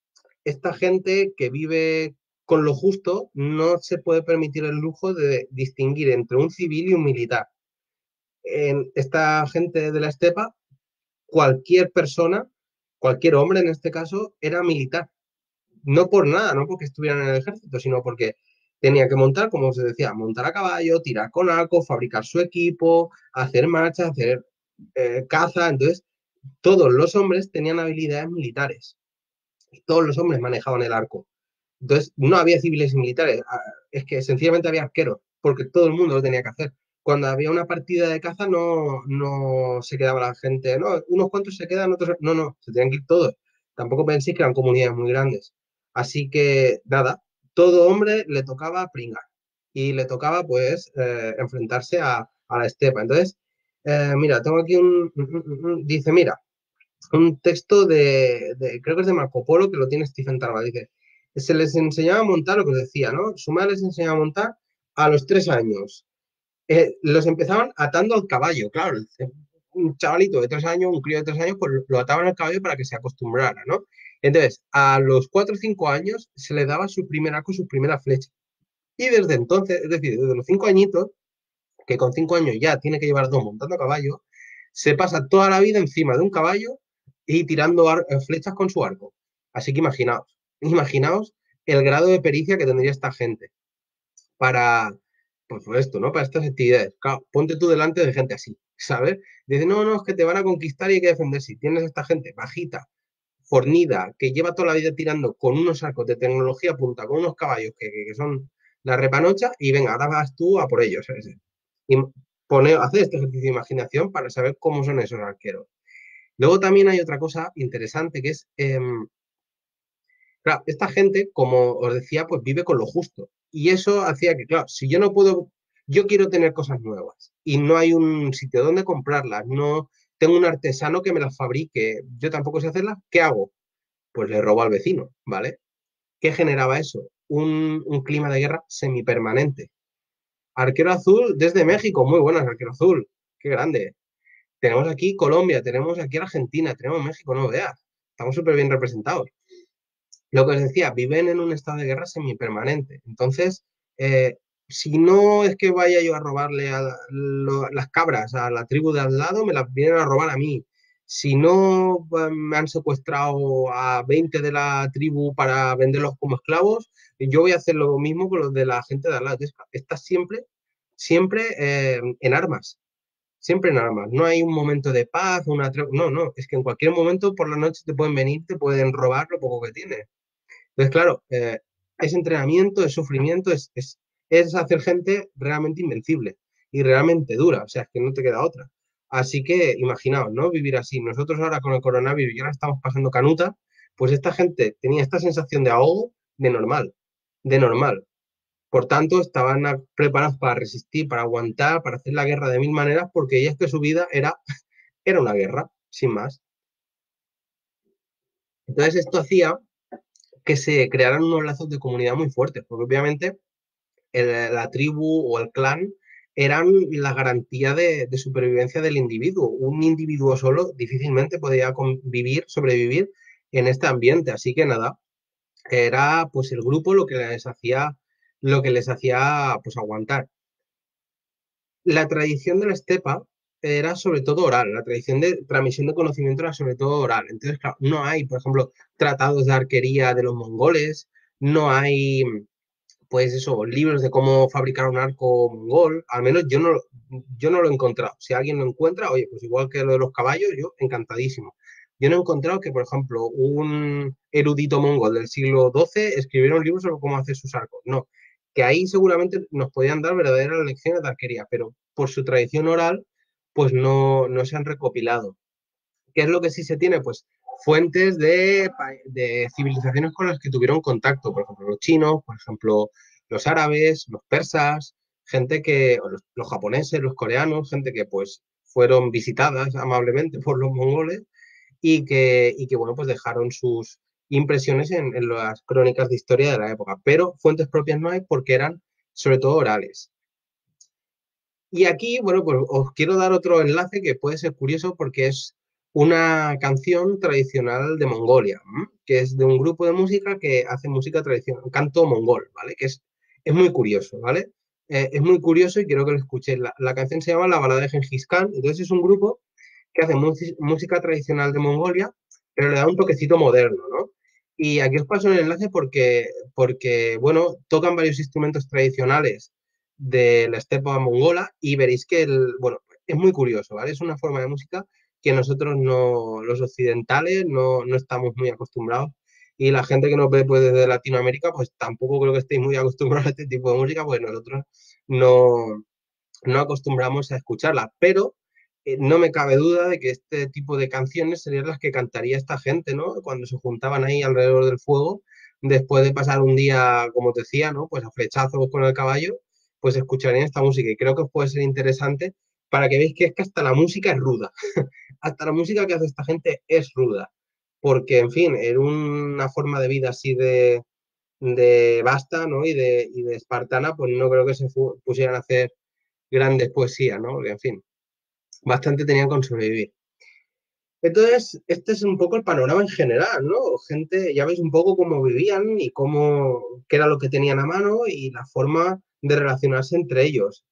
esta gente que vive con lo justo no se puede permitir el lujo de distinguir entre un civil y un militar. En esta gente de la estepa, cualquier persona, cualquier hombre en este caso, era militar. No por nada, no porque estuvieran en el ejército, sino porque tenía que montar, como os decía, montar a caballo, tirar con arco, fabricar su equipo, hacer marchas, hacer eh, caza. Entonces, todos los hombres tenían habilidades militares. Todos los hombres manejaban el arco. Entonces, no había civiles y militares, es que sencillamente había arqueros, porque todo el mundo lo tenía que hacer. Cuando había una partida de caza, no, no se quedaba la gente, no, unos cuantos se quedan, otros no, no, se tenían que ir todos. Tampoco penséis que eran comunidades muy grandes. Así que, nada, todo hombre le tocaba pringar y le tocaba, pues, eh, enfrentarse a, a, la estepa. Entonces, eh, mira, tengo aquí un, un, un, un, dice, mira, un texto de, de, creo que es de Marco Polo, que lo tiene Stephen Tarva, dice, se les enseñaba a montar, lo que os decía, ¿no? Su madre les enseñaba a montar a los tres años. Eh, los empezaban atando al caballo, claro, un chavalito de tres años, un crío de tres años, pues lo ataban al caballo para que se acostumbrara, ¿no? Entonces, a los cuatro o cinco años se le daba su primer arco, su primera flecha. Y desde entonces, es decir, desde los cinco añitos, que con cinco años ya tiene que llevar dos montando a caballo, se pasa toda la vida encima de un caballo y tirando flechas con su arco. Así que imaginaos, imaginaos el grado de pericia que tendría esta gente para, pues por esto, ¿no? Para estas actividades. Claro, ponte tú delante de gente así, ¿sabes? Dice, no, no, es que te van a conquistar y hay que defenderse. Si tienes esta gente bajita, fornida, que lleva toda la vida tirando con unos arcos de tecnología punta, con unos caballos que, que, que son la repanocha, y venga, ahora vas tú a por ellos, ¿sabes? Y pone, hacer este ejercicio de imaginación para saber cómo son esos arqueros. Luego también hay otra cosa interesante que es, eh, claro, esta gente, como os decía, pues vive con lo justo. Y eso hacía que, claro, si yo no puedo, yo quiero tener cosas nuevas y no hay un sitio donde comprarlas, no tengo un artesano que me las fabrique, yo tampoco sé hacerlas, ¿qué hago? Pues le robo al vecino, ¿vale? ¿Qué generaba eso? Un, un clima de guerra semipermanente. Arquero Azul desde México, muy buenas, Arquero Azul, qué grande. Tenemos aquí Colombia, tenemos aquí Argentina, tenemos México, no veas. Estamos súper bien representados. Lo que os decía, viven en un estado de guerra semipermanente. Entonces, eh, si no es que vaya yo a robarle a lo, las cabras a la tribu de al lado, me las vienen a robar a mí. si no eh, me han secuestrado a veinte de la tribu para venderlos como esclavos, yo voy a hacer lo mismo con los de la gente de al lado. Entonces, estás siempre, siempre eh, en armas, siempre en armas. No hay un momento de paz, una tregua. No, no, es que en cualquier momento por la noche te pueden venir, te pueden robar lo poco que tienes. Entonces, claro, eh, es entrenamiento, es sufrimiento, es, es, es hacer gente realmente invencible y realmente dura, o sea, es que no te queda otra. Así que imaginaos, ¿no? Vivir así. Nosotros ahora con el coronavirus ya la estamos pasando canuta, pues esta gente tenía esta sensación de ahogo de normal, de normal. Por tanto, estaban a- preparados para resistir, para aguantar, para hacer la guerra de mil maneras, porque ya es que su vida era, era una guerra, sin más. Entonces, esto hacía que se crearan unos lazos de comunidad muy fuertes, porque obviamente el- la tribu o el clan eran la garantía de, de supervivencia del individuo. Un individuo solo difícilmente podía convivir, sobrevivir en este ambiente. Así que nada, era pues el grupo lo que les hacía, lo que les hacía pues aguantar. La tradición de la estepa era sobre todo oral, la tradición de transmisión de conocimiento era sobre todo oral. Entonces, claro, no hay, por ejemplo, tratados de arquería de los mongoles, no hay pues eso, libros de cómo fabricar un arco mongol, al menos yo no, yo no lo he encontrado. Si alguien lo encuentra, oye, pues igual que lo de los caballos, yo encantadísimo. Yo no he encontrado que, por ejemplo, un erudito mongol del siglo doce escribiera un libro sobre cómo hacer sus arcos. No, que ahí seguramente nos podían dar verdaderas lecciones de arquería, pero por su tradición oral, pues no, no se han recopilado. ¿Qué es lo que sí se tiene? Pues fuentes de, de civilizaciones con las que tuvieron contacto, por ejemplo, los chinos, por ejemplo, los árabes, los persas, gente que, los, los japoneses, los coreanos, gente que pues fueron visitadas amablemente por los mongoles y que, y que bueno, pues dejaron sus impresiones en, en las crónicas de historia de la época. Pero fuentes propias no hay porque eran sobre todo orales. Y aquí, bueno, pues os quiero dar otro enlace que puede ser curioso porque es una canción tradicional de Mongolia, ¿m? Que es de un grupo de música que hace música tradicional, canto mongol, ¿vale? Que es, es muy curioso, ¿vale? Eh, es muy curioso y quiero que lo escuchéis. La, la canción se llama La balada de Gengis Khan, entonces es un grupo que hace música tradicional de Mongolia, pero le da un toquecito moderno, ¿no? Y aquí os paso el enlace porque, porque, bueno, tocan varios instrumentos tradicionales de la estepa mongola y veréis que, el, bueno, es muy curioso, ¿vale? Es una forma de música que nosotros no, los occidentales no, no estamos muy acostumbrados y la gente que nos ve pues, desde Latinoamérica, pues tampoco creo que estéis muy acostumbrados a este tipo de música, pues nosotros no, no acostumbramos a escucharla, pero eh, no me cabe duda de que este tipo de canciones serían las que cantaría esta gente, ¿no? Cuando se juntaban ahí alrededor del fuego, después de pasar un día, como te decía, ¿no? Pues a flechazos con el caballo, pues escucharían esta música y creo que os puede ser interesante para que veáis que es que hasta la música es ruda, hasta la música que hace esta gente es ruda, porque, en fin, en una forma de vida así de, de basta, ¿no? Y de, y de espartana, pues no creo que se pusieran a hacer grandes poesías, ¿no? Porque, en fin, bastante tenían con sobrevivir. Entonces, este es un poco el panorama en general, ¿no? Gente, ya veis un poco cómo vivían y cómo, qué era lo que tenían a mano y la forma de relacionarse entre ellos.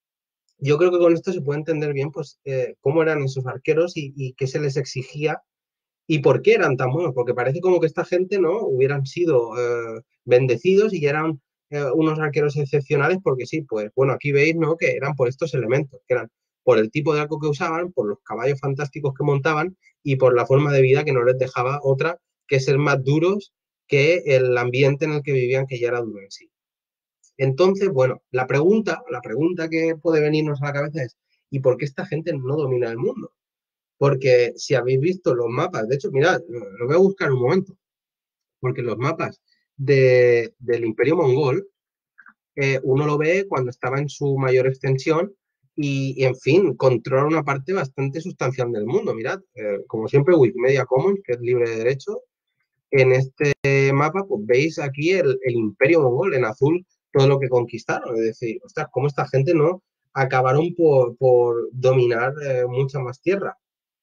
Yo creo que con esto se puede entender bien, pues, eh, cómo eran esos arqueros y, y qué se les exigía y por qué eran tan buenos, porque parece como que esta gente, ¿no? Hubieran sido eh, bendecidos y ya eran eh, unos arqueros excepcionales, porque sí, pues bueno, aquí veis, ¿no? Que eran por estos elementos, que eran por el tipo de arco que usaban, por los caballos fantásticos que montaban y por la forma de vida que no les dejaba otra que ser más duros que el ambiente en el que vivían, que ya era duro en sí. Entonces, bueno, la pregunta, la pregunta que puede venirnos a la cabeza es, ¿y por qué esta gente no domina el mundo? Porque si habéis visto los mapas, de hecho, mirad, lo voy a buscar un momento, porque los mapas de, del Imperio Mongol, eh, uno lo ve cuando estaba en su mayor extensión y, y, en fin, controla una parte bastante sustancial del mundo. Mirad, eh, como siempre, Wikimedia Commons, que es libre de derecho, en este mapa, pues veis aquí el, el Imperio Mongol en azul, todo lo que conquistaron. Es decir, ostras, cómo esta gente no acabaron por, por dominar eh, mucha más tierra.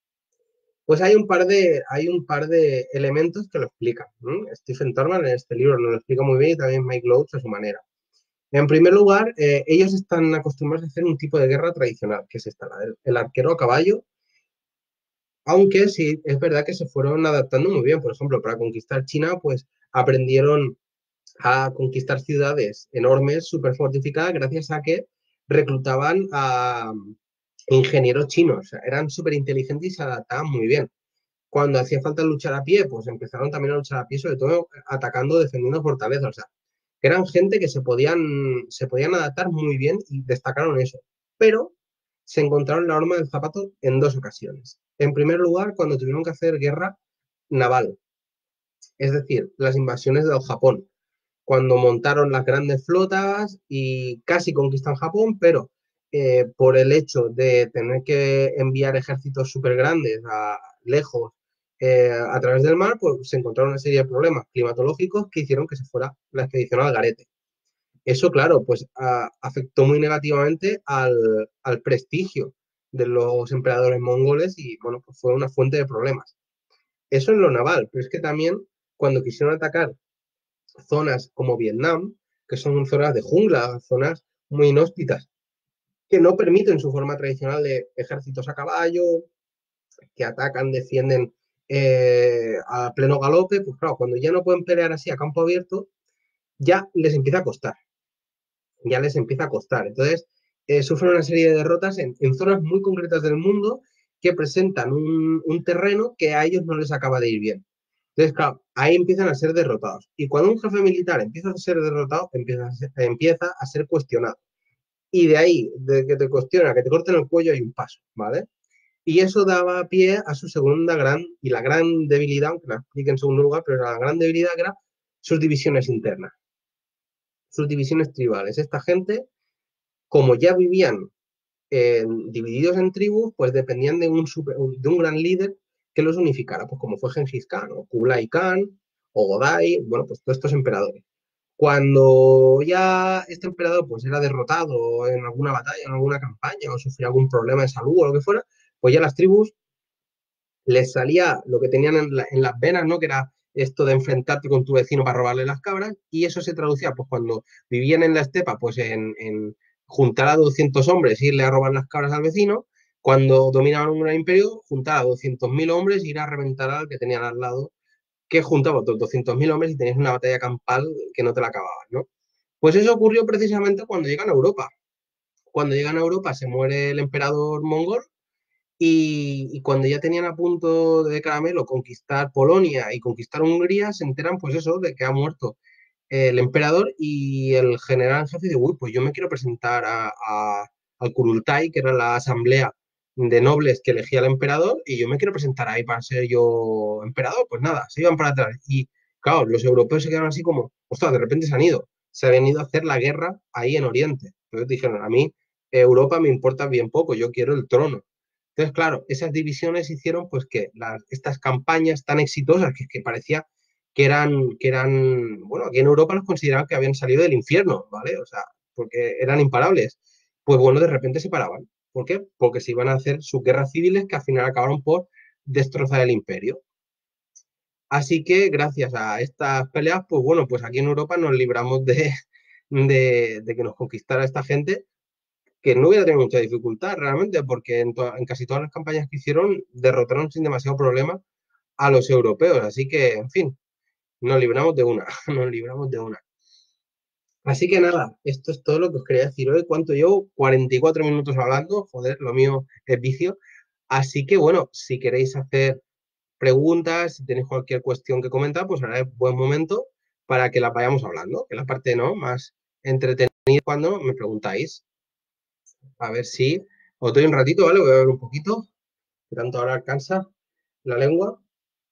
Pues hay un par de, hay un par de elementos que lo explican. ¿Mm? Stephen Thurman en este libro nos lo explica muy bien y también Mike Loach a su manera. En primer lugar, eh, ellos están acostumbrados a hacer un tipo de guerra tradicional, que es esta, el, el arquero a caballo, Aunque sí, es verdad que se fueron adaptando muy bien. Por ejemplo, para conquistar China, pues aprendieron a conquistar ciudades enormes, súper fortificadas, gracias a que reclutaban a ingenieros chinos. O sea, eran súper inteligentes y se adaptaban muy bien. Cuando hacía falta luchar a pie, pues empezaron también a luchar a pie, sobre todo atacando, defendiendo fortalezas. O sea, eran gente que se podían, se podían adaptar muy bien y destacaron eso. Pero se encontraron la horma del zapato en dos ocasiones. En primer lugar, cuando tuvieron que hacer guerra naval, es decir, las invasiones del Japón, cuando montaron las grandes flotas y casi conquistan Japón, pero eh, por el hecho de tener que enviar ejércitos súper grandes a lejos eh, a través del mar, pues se encontraron una serie de problemas climatológicos que hicieron que se fuera la expedición al garete. Eso, claro, pues a, afectó muy negativamente al, al, prestigio de los emperadores mongoles y, bueno, pues fue una fuente de problemas. Eso en lo naval, pero es que también cuando quisieron atacar zonas como Vietnam, que son zonas de jungla, zonas muy inhóspitas, que no permiten su forma tradicional de ejércitos a caballo, que atacan, defienden eh, a pleno galope, pues claro, cuando ya no pueden pelear así a campo abierto, ya les empieza a costar, ya les empieza a costar. Entonces, eh, sufren una serie de derrotas en, en, zonas muy concretas del mundo que presentan un, un terreno que a ellos no les acaba de ir bien. Entonces, claro, ahí empiezan a ser derrotados. Y cuando un jefe militar empieza a ser derrotado, empieza a ser, empieza a ser cuestionado. Y de ahí, de que te cuestiona, que te corten el cuello, hay un paso, ¿vale? Y eso daba pie a su segunda gran, y la gran debilidad, aunque la explique en segundo lugar, pero la gran debilidad era sus divisiones internas, sus divisiones tribales. Esta gente, como ya vivían eh, divididos en tribus, pues dependían de un, super, de un gran líder que los unificara, pues como fue Genghis Khan, o Kublai Khan, o Godai, bueno, pues todos estos emperadores. Cuando ya este emperador pues era derrotado en alguna batalla, en alguna campaña, o sufría algún problema de salud o lo que fuera, pues ya las tribus les salía lo que tenían en, la, en las venas, ¿no? Que era esto de enfrentarte con tu vecino para robarle las cabras, y eso se traducía, pues cuando vivían en la estepa, pues en, en juntar a doscientos hombres, irle a robar las cabras al vecino, cuando dominaban un gran imperio, juntar a doscientos mil hombres, ir a reventar al que tenían al lado, que juntaba otros doscientos mil hombres y tenías una batalla campal que no te la acababas, ¿no? Pues eso ocurrió precisamente cuando llegan a Europa. Cuando llegan a Europa se muere el emperador mongol y, y, cuando ya tenían a punto de caramelo conquistar Polonia y conquistar Hungría, se enteran pues eso, de que ha muerto el emperador y el general en jefe dice, uy, pues yo me quiero presentar a, a, al Kurultai, que era la asamblea de nobles que elegía al emperador, y yo me quiero presentar ahí para ser yo emperador. Pues nada, se iban para atrás. Y claro, los europeos se quedaron así como, ostras, de repente se han ido. Se habían ido a hacer la guerra ahí en Oriente. Entonces dijeron, a mí Europa me importa bien poco, yo quiero el trono. Entonces, claro, esas divisiones hicieron pues que las, estas campañas tan exitosas que, que parecía que eran, que eran, bueno, aquí en Europa los consideraban que habían salido del infierno, ¿vale? O sea, porque eran imparables. Pues bueno, de repente se paraban. ¿Por qué? Porque se iban a hacer sus guerras civiles que al final acabaron por destrozar el imperio. Así que gracias a estas peleas, pues bueno, pues aquí en Europa nos libramos de, de, de que nos conquistara esta gente, que no hubiera tenido mucha dificultad realmente, porque en, to- en casi todas las campañas que hicieron derrotaron sin demasiado problema a los europeos. Así que, en fin, nos libramos de una, nos libramos de una. Así que nada, esto es todo lo que os quería decir hoy. ¿Cuánto llevo? cuarenta y cuatro minutos hablando. Joder, lo mío es vicio. Así que bueno, si queréis hacer preguntas, si tenéis cualquier cuestión que comentar, pues ahora es buen momento para que la vayamos hablando, que la parte no más entretenida cuando me preguntáis. A ver si os doy un ratito, ¿vale? Voy a ver un poquito, que tanto ahora cansa la lengua.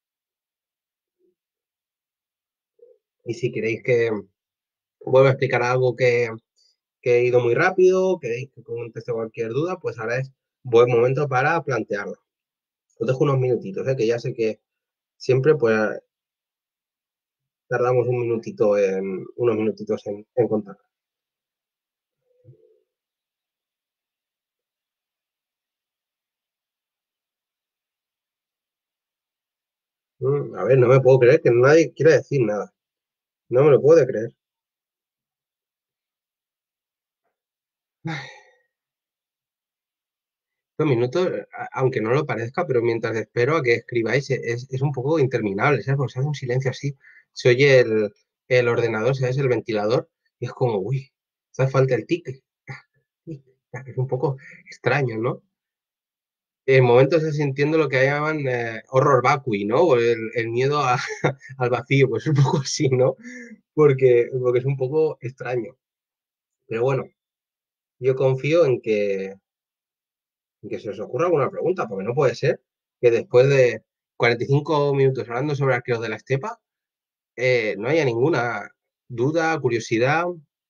Y si queréis que vuelva a explicar algo que, que he ido muy rápido, queréis que conteste cualquier duda, pues ahora es buen momento para plantearlo. Os dejo unos minutitos, ¿eh? Que ya sé que siempre pues tardamos un minutito en, unos minutitos en, en contar. Mm, A ver, no me puedo creer que nadie quiera decir nada. No me lo puedo creer. Dos minutos, a- aunque no lo parezca, pero mientras espero a que escribáis, e- es, es un poco interminable, ¿sabes? Porque se hace un silencio así, se oye el, el ordenador, ¿sabes? El ventilador, y es como, uy, hace falta el tic. Es un poco extraño, ¿no? En momentos así entiendo lo que llaman eh, horror vacui, ¿no? O el, el miedo a- al vacío, pues un poco así, ¿no? Porque, porque es un poco extraño. Pero bueno, yo confío en que, en que se os ocurra alguna pregunta, porque no puede ser que después de cuarenta y cinco minutos hablando sobre arqueros de la estepa, eh, no haya ninguna duda, curiosidad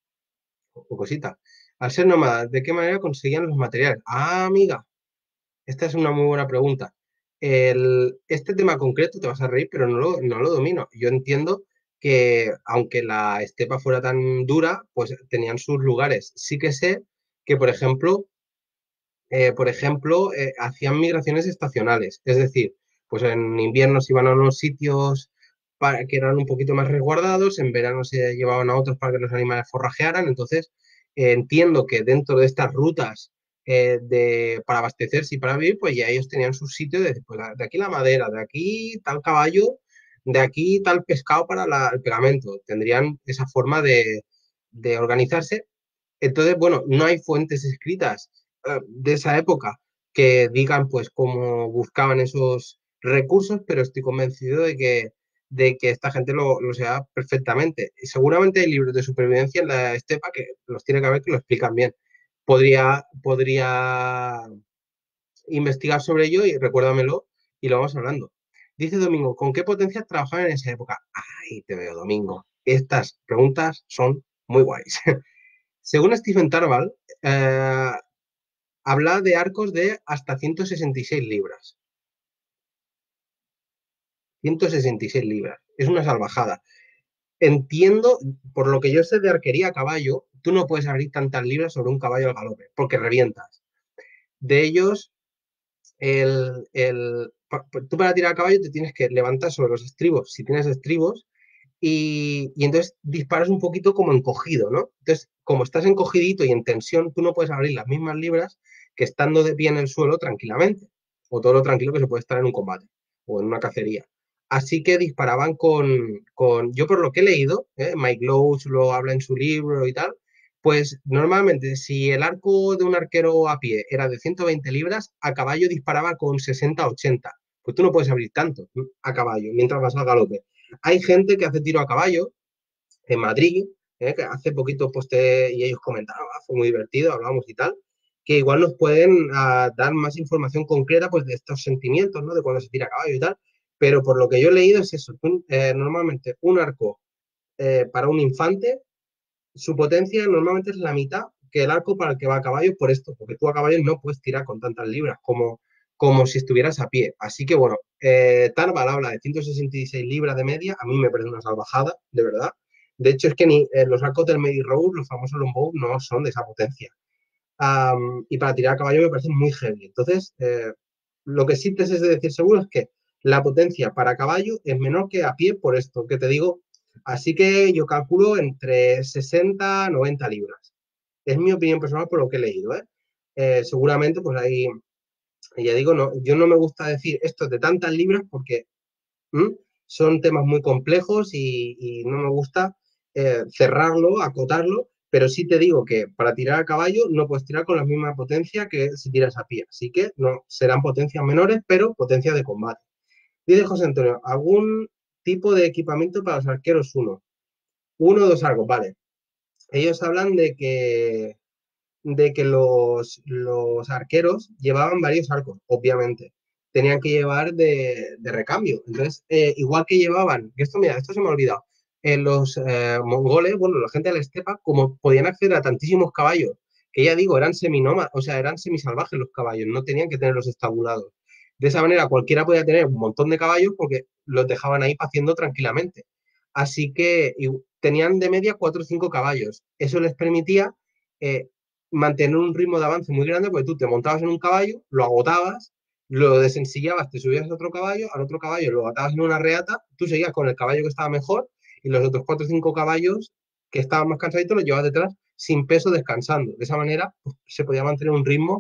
o cosita. Al ser nómadas, ¿de qué manera conseguían los materiales? Ah, amiga, esta es una muy buena pregunta. El, este tema concreto te vas a reír, pero no lo, no lo domino. Yo entiendo que aunque la estepa fuera tan dura, pues tenían sus lugares. Sí que sé que, por ejemplo, eh, por ejemplo, eh, hacían migraciones estacionales. Es decir, pues en invierno se iban a unos sitios para, que eran un poquito más resguardados, en verano se llevaban a otros para que los animales forrajearan. Entonces, eh, entiendo que dentro de estas rutas eh, de, para abastecerse y para vivir, pues ya ellos tenían sus sitios de, pues, de aquí la madera, de aquí tal caballo, de aquí tal pescado para la- el pegamento. Tendrían esa forma de, de organizarse. Entonces, bueno, no hay fuentes escritas eh, de esa época que digan pues cómo buscaban esos recursos, pero estoy convencido de que, de que esta gente lo, lo sea perfectamente. Y seguramente hay libros de supervivencia en la estepa que los tiene que haber que lo explican bien. Podría, podría investigar sobre ello y recuérdamelo y lo vamos hablando. Dice Domingo, ¿con qué potencias trabajaban en esa época? Ahí te veo, Domingo. Estas preguntas son muy guays. Según Stephen Tarval, eh, habla de arcos de hasta ciento sesenta y seis libras. ciento sesenta y seis libras. Es una salvajada. Entiendo, por lo que yo sé de arquería a caballo, tú no puedes abrir tantas libras sobre un caballo al galope, porque revientas. De ellos, el, el, tú para tirar a caballo te tienes que levantar sobre los estribos, si tienes estribos, y, y entonces disparas un poquito como encogido, ¿no? Entonces, como estás encogidito y en tensión, tú no puedes abrir las mismas libras que estando de pie en el suelo tranquilamente, o todo lo tranquilo que se puede estar en un combate o en una cacería. Así que disparaban con, con yo por lo que he leído, ¿eh? Mike Lowe lo habla en su libro y tal, pues normalmente si el arco de un arquero a pie era de ciento veinte libras, a caballo disparaba con sesenta ochenta. Pues tú no puedes abrir tanto a caballo mientras vas al galope. Hay gente que hace tiro a caballo en Madrid, ¿eh? Que hace poquito posté y ellos comentaron, ah, fue muy divertido, hablamos y tal, que igual nos pueden uh, dar más información concreta pues, de estos sentimientos, ¿no? De cuando se tira a caballo y tal. Pero por lo que yo he leído es eso. Un, eh, normalmente un arco eh, para un infante, su potencia normalmente es la mitad que el arco para el que va a caballo por esto, porque tú a caballo no puedes tirar con tantas libras como, como si estuvieras a pie. Así que bueno, eh, Tarval habla de ciento sesenta y seis libras de media, a mí me parece una salvajada, de verdad. De hecho, es que ni eh, los arcos del Medi Road, los famosos longbow, no son de esa potencia. Um, y para tirar a caballo me parece muy heavy. Entonces, eh, lo que sí te es de decir seguro es que la potencia para caballo es menor que a pie por esto que te digo. Así que yo calculo entre sesenta a noventa libras. Es mi opinión personal por lo que he leído. ¿eh? Eh, seguramente, pues ahí, ya digo, no, yo no me gusta decir esto de tantas libras porque ¿Mm? son temas muy complejos y, y no me gusta eh, cerrarlo, acotarlo, pero sí te digo que para tirar a caballo no puedes tirar con la misma potencia que si tiras a pie. Así que no serán potencias menores, pero potencia de combate. Dice José Antonio, ¿algún tipo de equipamiento para los arqueros uno? Uno o dos arcos, vale. Ellos hablan de que, de que los, los arqueros llevaban varios arcos, obviamente. Tenían que llevar de, de recambio. Entonces, eh, igual que llevaban, que esto, mira, esto se me ha olvidado, eh, los eh, mongoles, bueno, la gente de la estepa, como podían acceder a tantísimos caballos, que ya digo, eran seminómadas, o sea, eran semisalvajes los caballos, no tenían que tenerlos estabulados. De esa manera, cualquiera podía tener un montón de caballos porque los dejaban ahí paciendo tranquilamente. Así que y, tenían de media cuatro o cinco caballos. Eso les permitía eh, mantener un ritmo de avance muy grande porque tú te montabas en un caballo, lo agotabas, lo desensillabas, te subías a otro caballo, al otro caballo lo atabas en una reata, tú seguías con el caballo que estaba mejor y los otros cuatro o cinco caballos que estaban más cansaditos los llevabas detrás sin peso descansando. De esa manera pues, se podía mantener un ritmo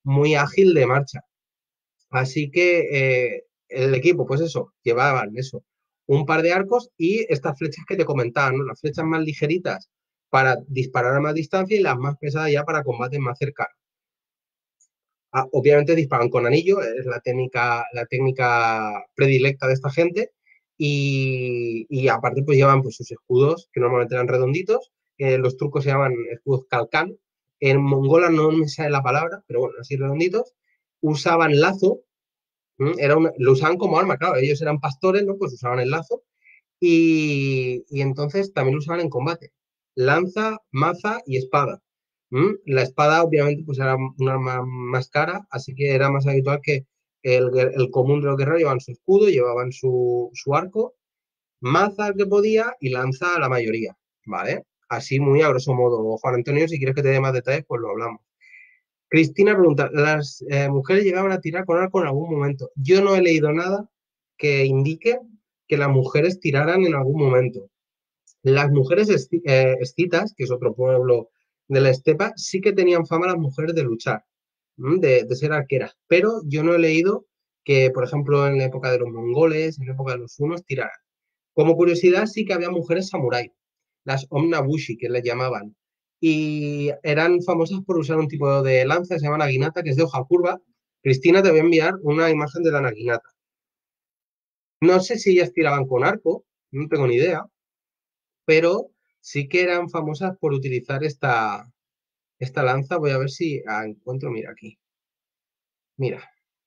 muy ágil de marcha. Así que eh, el equipo, pues eso, llevaban eso, un par de arcos y estas flechas que te comentaba, ¿no? Las flechas más ligeritas para disparar a más distancia y las más pesadas ya para combates más cercanos. Ah, obviamente disparan con anillo, es la técnica, la técnica predilecta de esta gente. Y, y aparte, pues llevan pues, sus escudos, que normalmente eran redonditos. Eh, los turcos se llaman escudos calcán. En mongola no me sale la palabra, pero bueno, así redonditos. Usaban lazo, ¿m? Era una- lo usaban como arma, claro, ellos eran pastores, ¿no? Pues usaban el lazo y, y entonces también lo usaban en combate. Lanza, maza y espada. ¿Mm? La espada obviamente pues era un arma más cara, así que era más habitual que el, el común de los guerreros llevaban su escudo, llevaban su, su arco, maza el que podía y lanza a la mayoría, ¿vale? Así muy a grosso modo. Juan Antonio, si quieres que te dé más detalles, pues lo hablamos. Cristina pregunta, ¿las eh, mujeres llegaban a tirar con arco en algún momento? Yo no he leído nada que indique que las mujeres tiraran en algún momento. Las mujeres esti- eh, escitas, que es otro pueblo de la estepa, sí que tenían fama las mujeres de luchar, ¿m? de, de ser arqueras, pero yo no he leído que, por ejemplo, en la época de los mongoles, en la época de los hunos, tiraran. Como curiosidad, sí que había mujeres samurái, las omnabushi, que les llamaban, y eran famosas por usar un tipo de lanza que se llama naginata, que es de hoja curva. Cristina, te voy a enviar una imagen de la naginata. No sé si ellas tiraban con arco, no tengo ni idea, pero sí que eran famosas por utilizar esta, esta lanza. Voy a ver si la encuentro, mira aquí. Mira,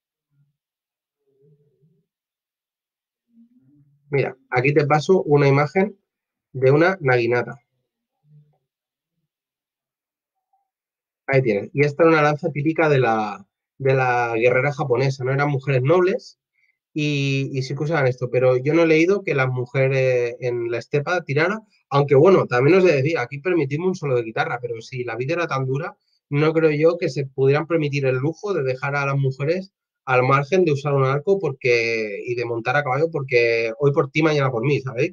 mira, aquí te paso una imagen de una naginata. Ahí tienes. Y esta era una lanza típica de la, de la guerrera japonesa, ¿no? Eran mujeres nobles y, y sí que usaban esto, pero yo no he leído que las mujeres en la estepa tiraran, aunque bueno, también os he de decir, aquí permitimos un solo de guitarra, pero si la vida era tan dura, no creo yo que se pudieran permitir el lujo de dejar a las mujeres al margen de usar un arco porque, y de montar a caballo porque hoy por ti, mañana por mí, ¿sabéis?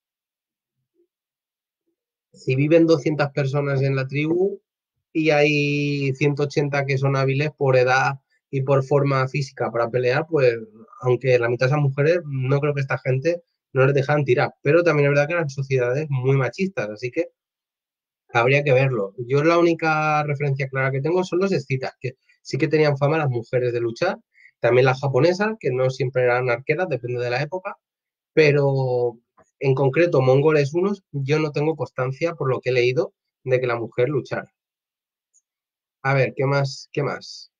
Si viven doscientas personas en la tribu y hay ciento ochenta que son hábiles por edad y por forma física para pelear, pues aunque la mitad sean mujeres, no creo que esta gente no les dejan tirar. Pero también es verdad que eran sociedades muy machistas, así que habría que verlo. Yo la única referencia clara que tengo son los escitas, que sí que tenían fama las mujeres de luchar, también las japonesas, que no siempre eran arqueras, depende de la época, pero en concreto, mongoles unos, yo no tengo constancia, por lo que he leído, de que la mujer luchara. A ver, ¿qué más? ¿Qué más?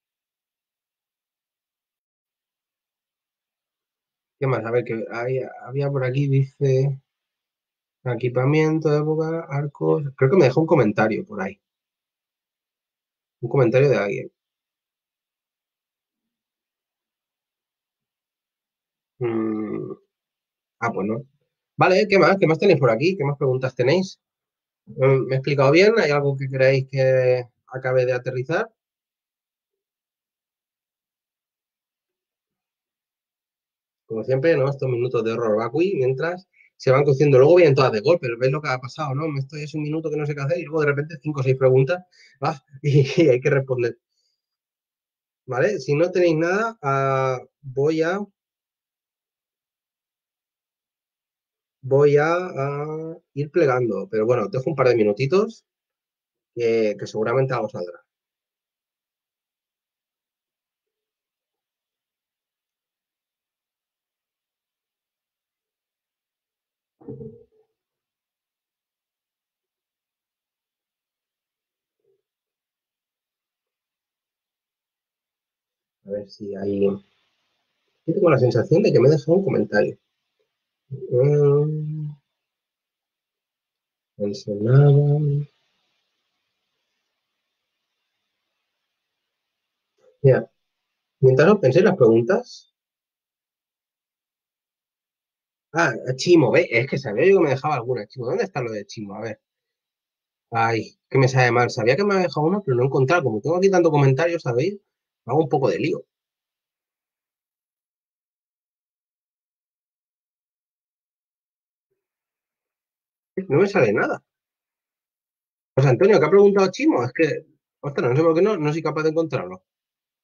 ¿Qué más? A ver, que hay- había por aquí, dice, equipamiento de época, arcos. Creo que me dejó un comentario por ahí. Un comentario de alguien. Mm, ah, pues no. Vale, ¿qué más? ¿Qué más tenéis por aquí? ¿Qué más preguntas tenéis? Mm, ¿Me he explicado bien? ¿Hay algo que queráis que acabe de aterrizar? Como siempre, ¿no? Estos minutos de horror vacui mientras se van cociendo. Luego vienen todas de golpe, ¿ves lo que ha pasado, no? Me estoy es un minuto que no sé qué hacer y luego de repente cinco o seis preguntas, ah, y, y hay que responder, ¿vale? Si no tenéis nada, ah, voy a, voy a, a ir plegando. Pero bueno, os dejo un par de minutitos que, que seguramente algo saldrá. A ver si hay... Yo tengo la sensación de que me he dejado un comentario. Mm, ensenada. Mira, mientras os penséis las preguntas, ah, Chimo, ve, es que sabía yo que me dejaba alguna. Chimo, ¿dónde está lo de Chimo? A ver. Ay, que me sabe mal. Sabía que me había dejado una, pero no he encontrado. Como tengo aquí tanto comentario, ¿sabéis? Me hago un poco de lío. No me sale nada. Pues Antonio, ¿qué ha preguntado Chimo? Es que, ostras, no sé por qué no, no soy capaz de encontrarlo.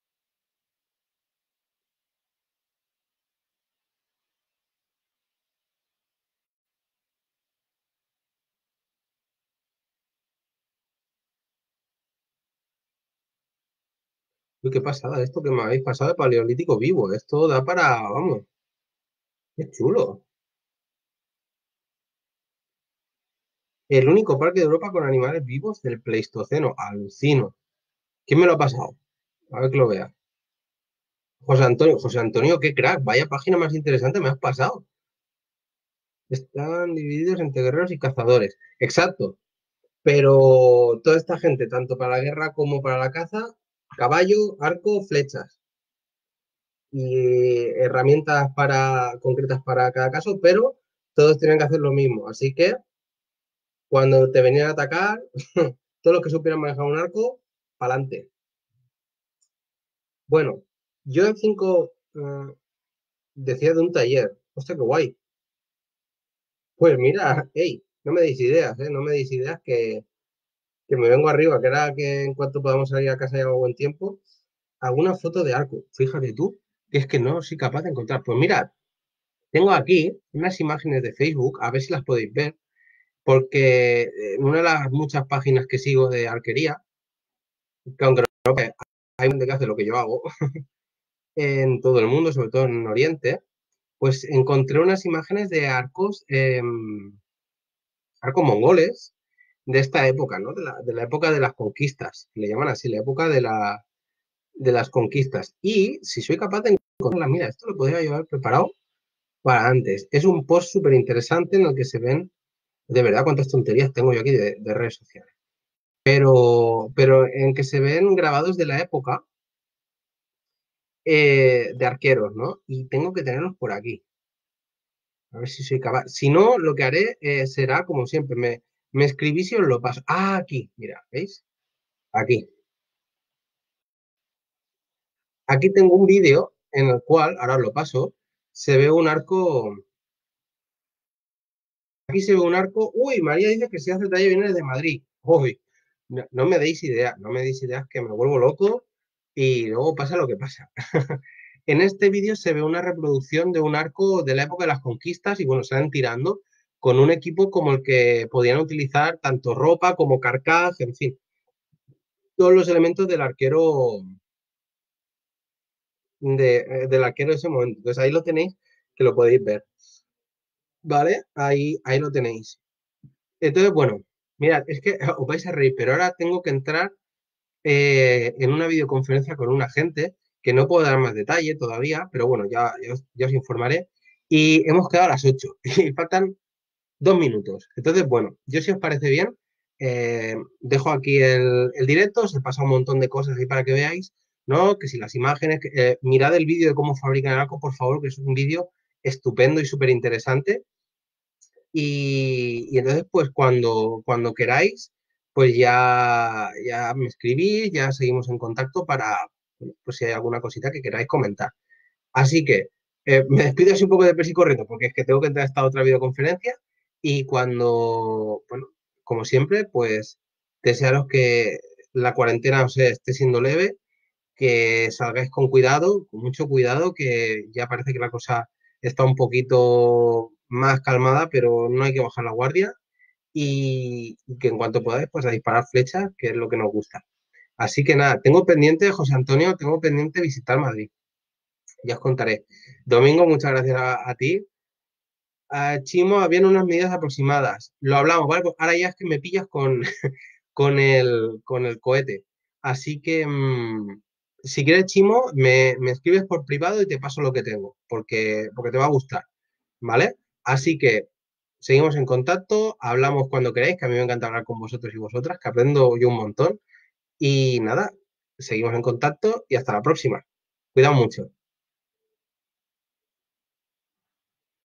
Uy, qué pasada, esto que me habéis pasado de paleolítico vivo. Esto da para, vamos, qué chulo. El único parque de Europa con animales vivos del Pleistoceno. Alucino. ¿Quién me lo ha pasado? A ver que lo vea. José Antonio, José Antonio, qué crack. Vaya página más interesante me has pasado. Están divididos entre guerreros y cazadores. Exacto. Pero toda esta gente, tanto para la guerra como para la caza, caballo, arco, flechas y herramientas para, concretas para cada caso, pero todos tienen que hacer lo mismo. Así que cuando te venían a atacar, todos los que supieran manejar un arco, para adelante. Bueno, yo en cinco uh, decía de un taller. Hostia, qué guay. Pues mira, hey, no me deis ideas, ¿eh? No me deis ideas que, que me vengo arriba, que era que en cuanto podamos salir a casa y hago buen tiempo, alguna foto de arco. Fíjate tú, que es que no soy capaz de encontrar. Pues mirad, tengo aquí unas imágenes de Facebook, a ver si las podéis ver, porque en una de las muchas páginas que sigo de arquería, que aunque no hay gente que hace lo que yo hago en todo el mundo, sobre todo en Oriente, pues encontré unas imágenes de arcos, eh, arcos mongoles de esta época, ¿no? De la, de la época de las conquistas, le llaman así, la época de, la, de las conquistas. Y si soy capaz de encontrarla, mira, esto lo podría llevar preparado para antes. Es un post súper interesante en el que se ven, de verdad, cuántas tonterías tengo yo aquí de, de redes sociales. Pero, pero en que se ven grabados de la época eh, de arqueros, ¿no? Y tengo que tenerlos por aquí. A ver si soy capaz. Si no, lo que haré eh, será, como siempre, me, me escribís y os lo paso. Ah, aquí, mira, ¿veis? Aquí. Aquí tengo un vídeo en el cual, ahora os lo paso, se ve un arco. Aquí se ve un arco. Uy, María dice que si hace taller viene de Madrid. Uy, no, no me deis ideas, no me deis ideas que me vuelvo loco y luego pasa lo que pasa. En este vídeo se ve una reproducción de un arco de la época de las conquistas y bueno, se van tirando con un equipo como el que podían utilizar tanto ropa como carcaj, en fin, todos los elementos del arquero de, eh, del arquero de ese momento. Entonces ahí lo tenéis, que lo podéis ver. ¿Vale? Ahí, ahí lo tenéis. Entonces, bueno, mirad, es que os vais a reír, pero ahora tengo que entrar eh, en una videoconferencia con un agente, que no puedo dar más detalle todavía, pero bueno, ya, ya, os, ya os informaré. Y hemos quedado a las ocho y faltan dos minutos. Entonces, bueno, yo si os parece bien, eh, dejo aquí el, el directo, os he pasado un montón de cosas ahí para que veáis, ¿no? Que si las imágenes, que, eh, mirad el vídeo de cómo fabrican el arco, por favor, que es un vídeo estupendo y súper interesante. Y, y entonces, pues cuando, cuando queráis, pues ya, ya me escribís, ya seguimos en contacto para, bueno, pues si hay alguna cosita que queráis comentar. Así que eh, me despido así un poco de presa y corriendo, porque es que tengo que entrar a esta otra videoconferencia y cuando, bueno, como siempre, pues desearos que la cuarentena os esté siendo leve, que salgáis con cuidado, con mucho cuidado, que ya parece que la cosa está un poquito más calmada, pero no hay que bajar la guardia y, y que en cuanto podáis, pues a disparar flechas, que es lo que nos gusta. Así que nada, tengo pendiente, José Antonio, tengo pendiente visitar Madrid. Ya os contaré. Domingo, muchas gracias a, a ti. A Chimo, habían unas medidas aproximadas. Lo hablamos, ¿vale? Pues ahora ya es que me pillas con, con el, con el cohete. Así que, mmm, si quieres, Chimo, me, me, escribes por privado y te paso lo que tengo, porque, porque te va a gustar, ¿vale? Así que seguimos en contacto, hablamos cuando queráis, que a mí me encanta hablar con vosotros y vosotras, que aprendo yo un montón. Y nada, seguimos en contacto y hasta la próxima. Cuidado mucho.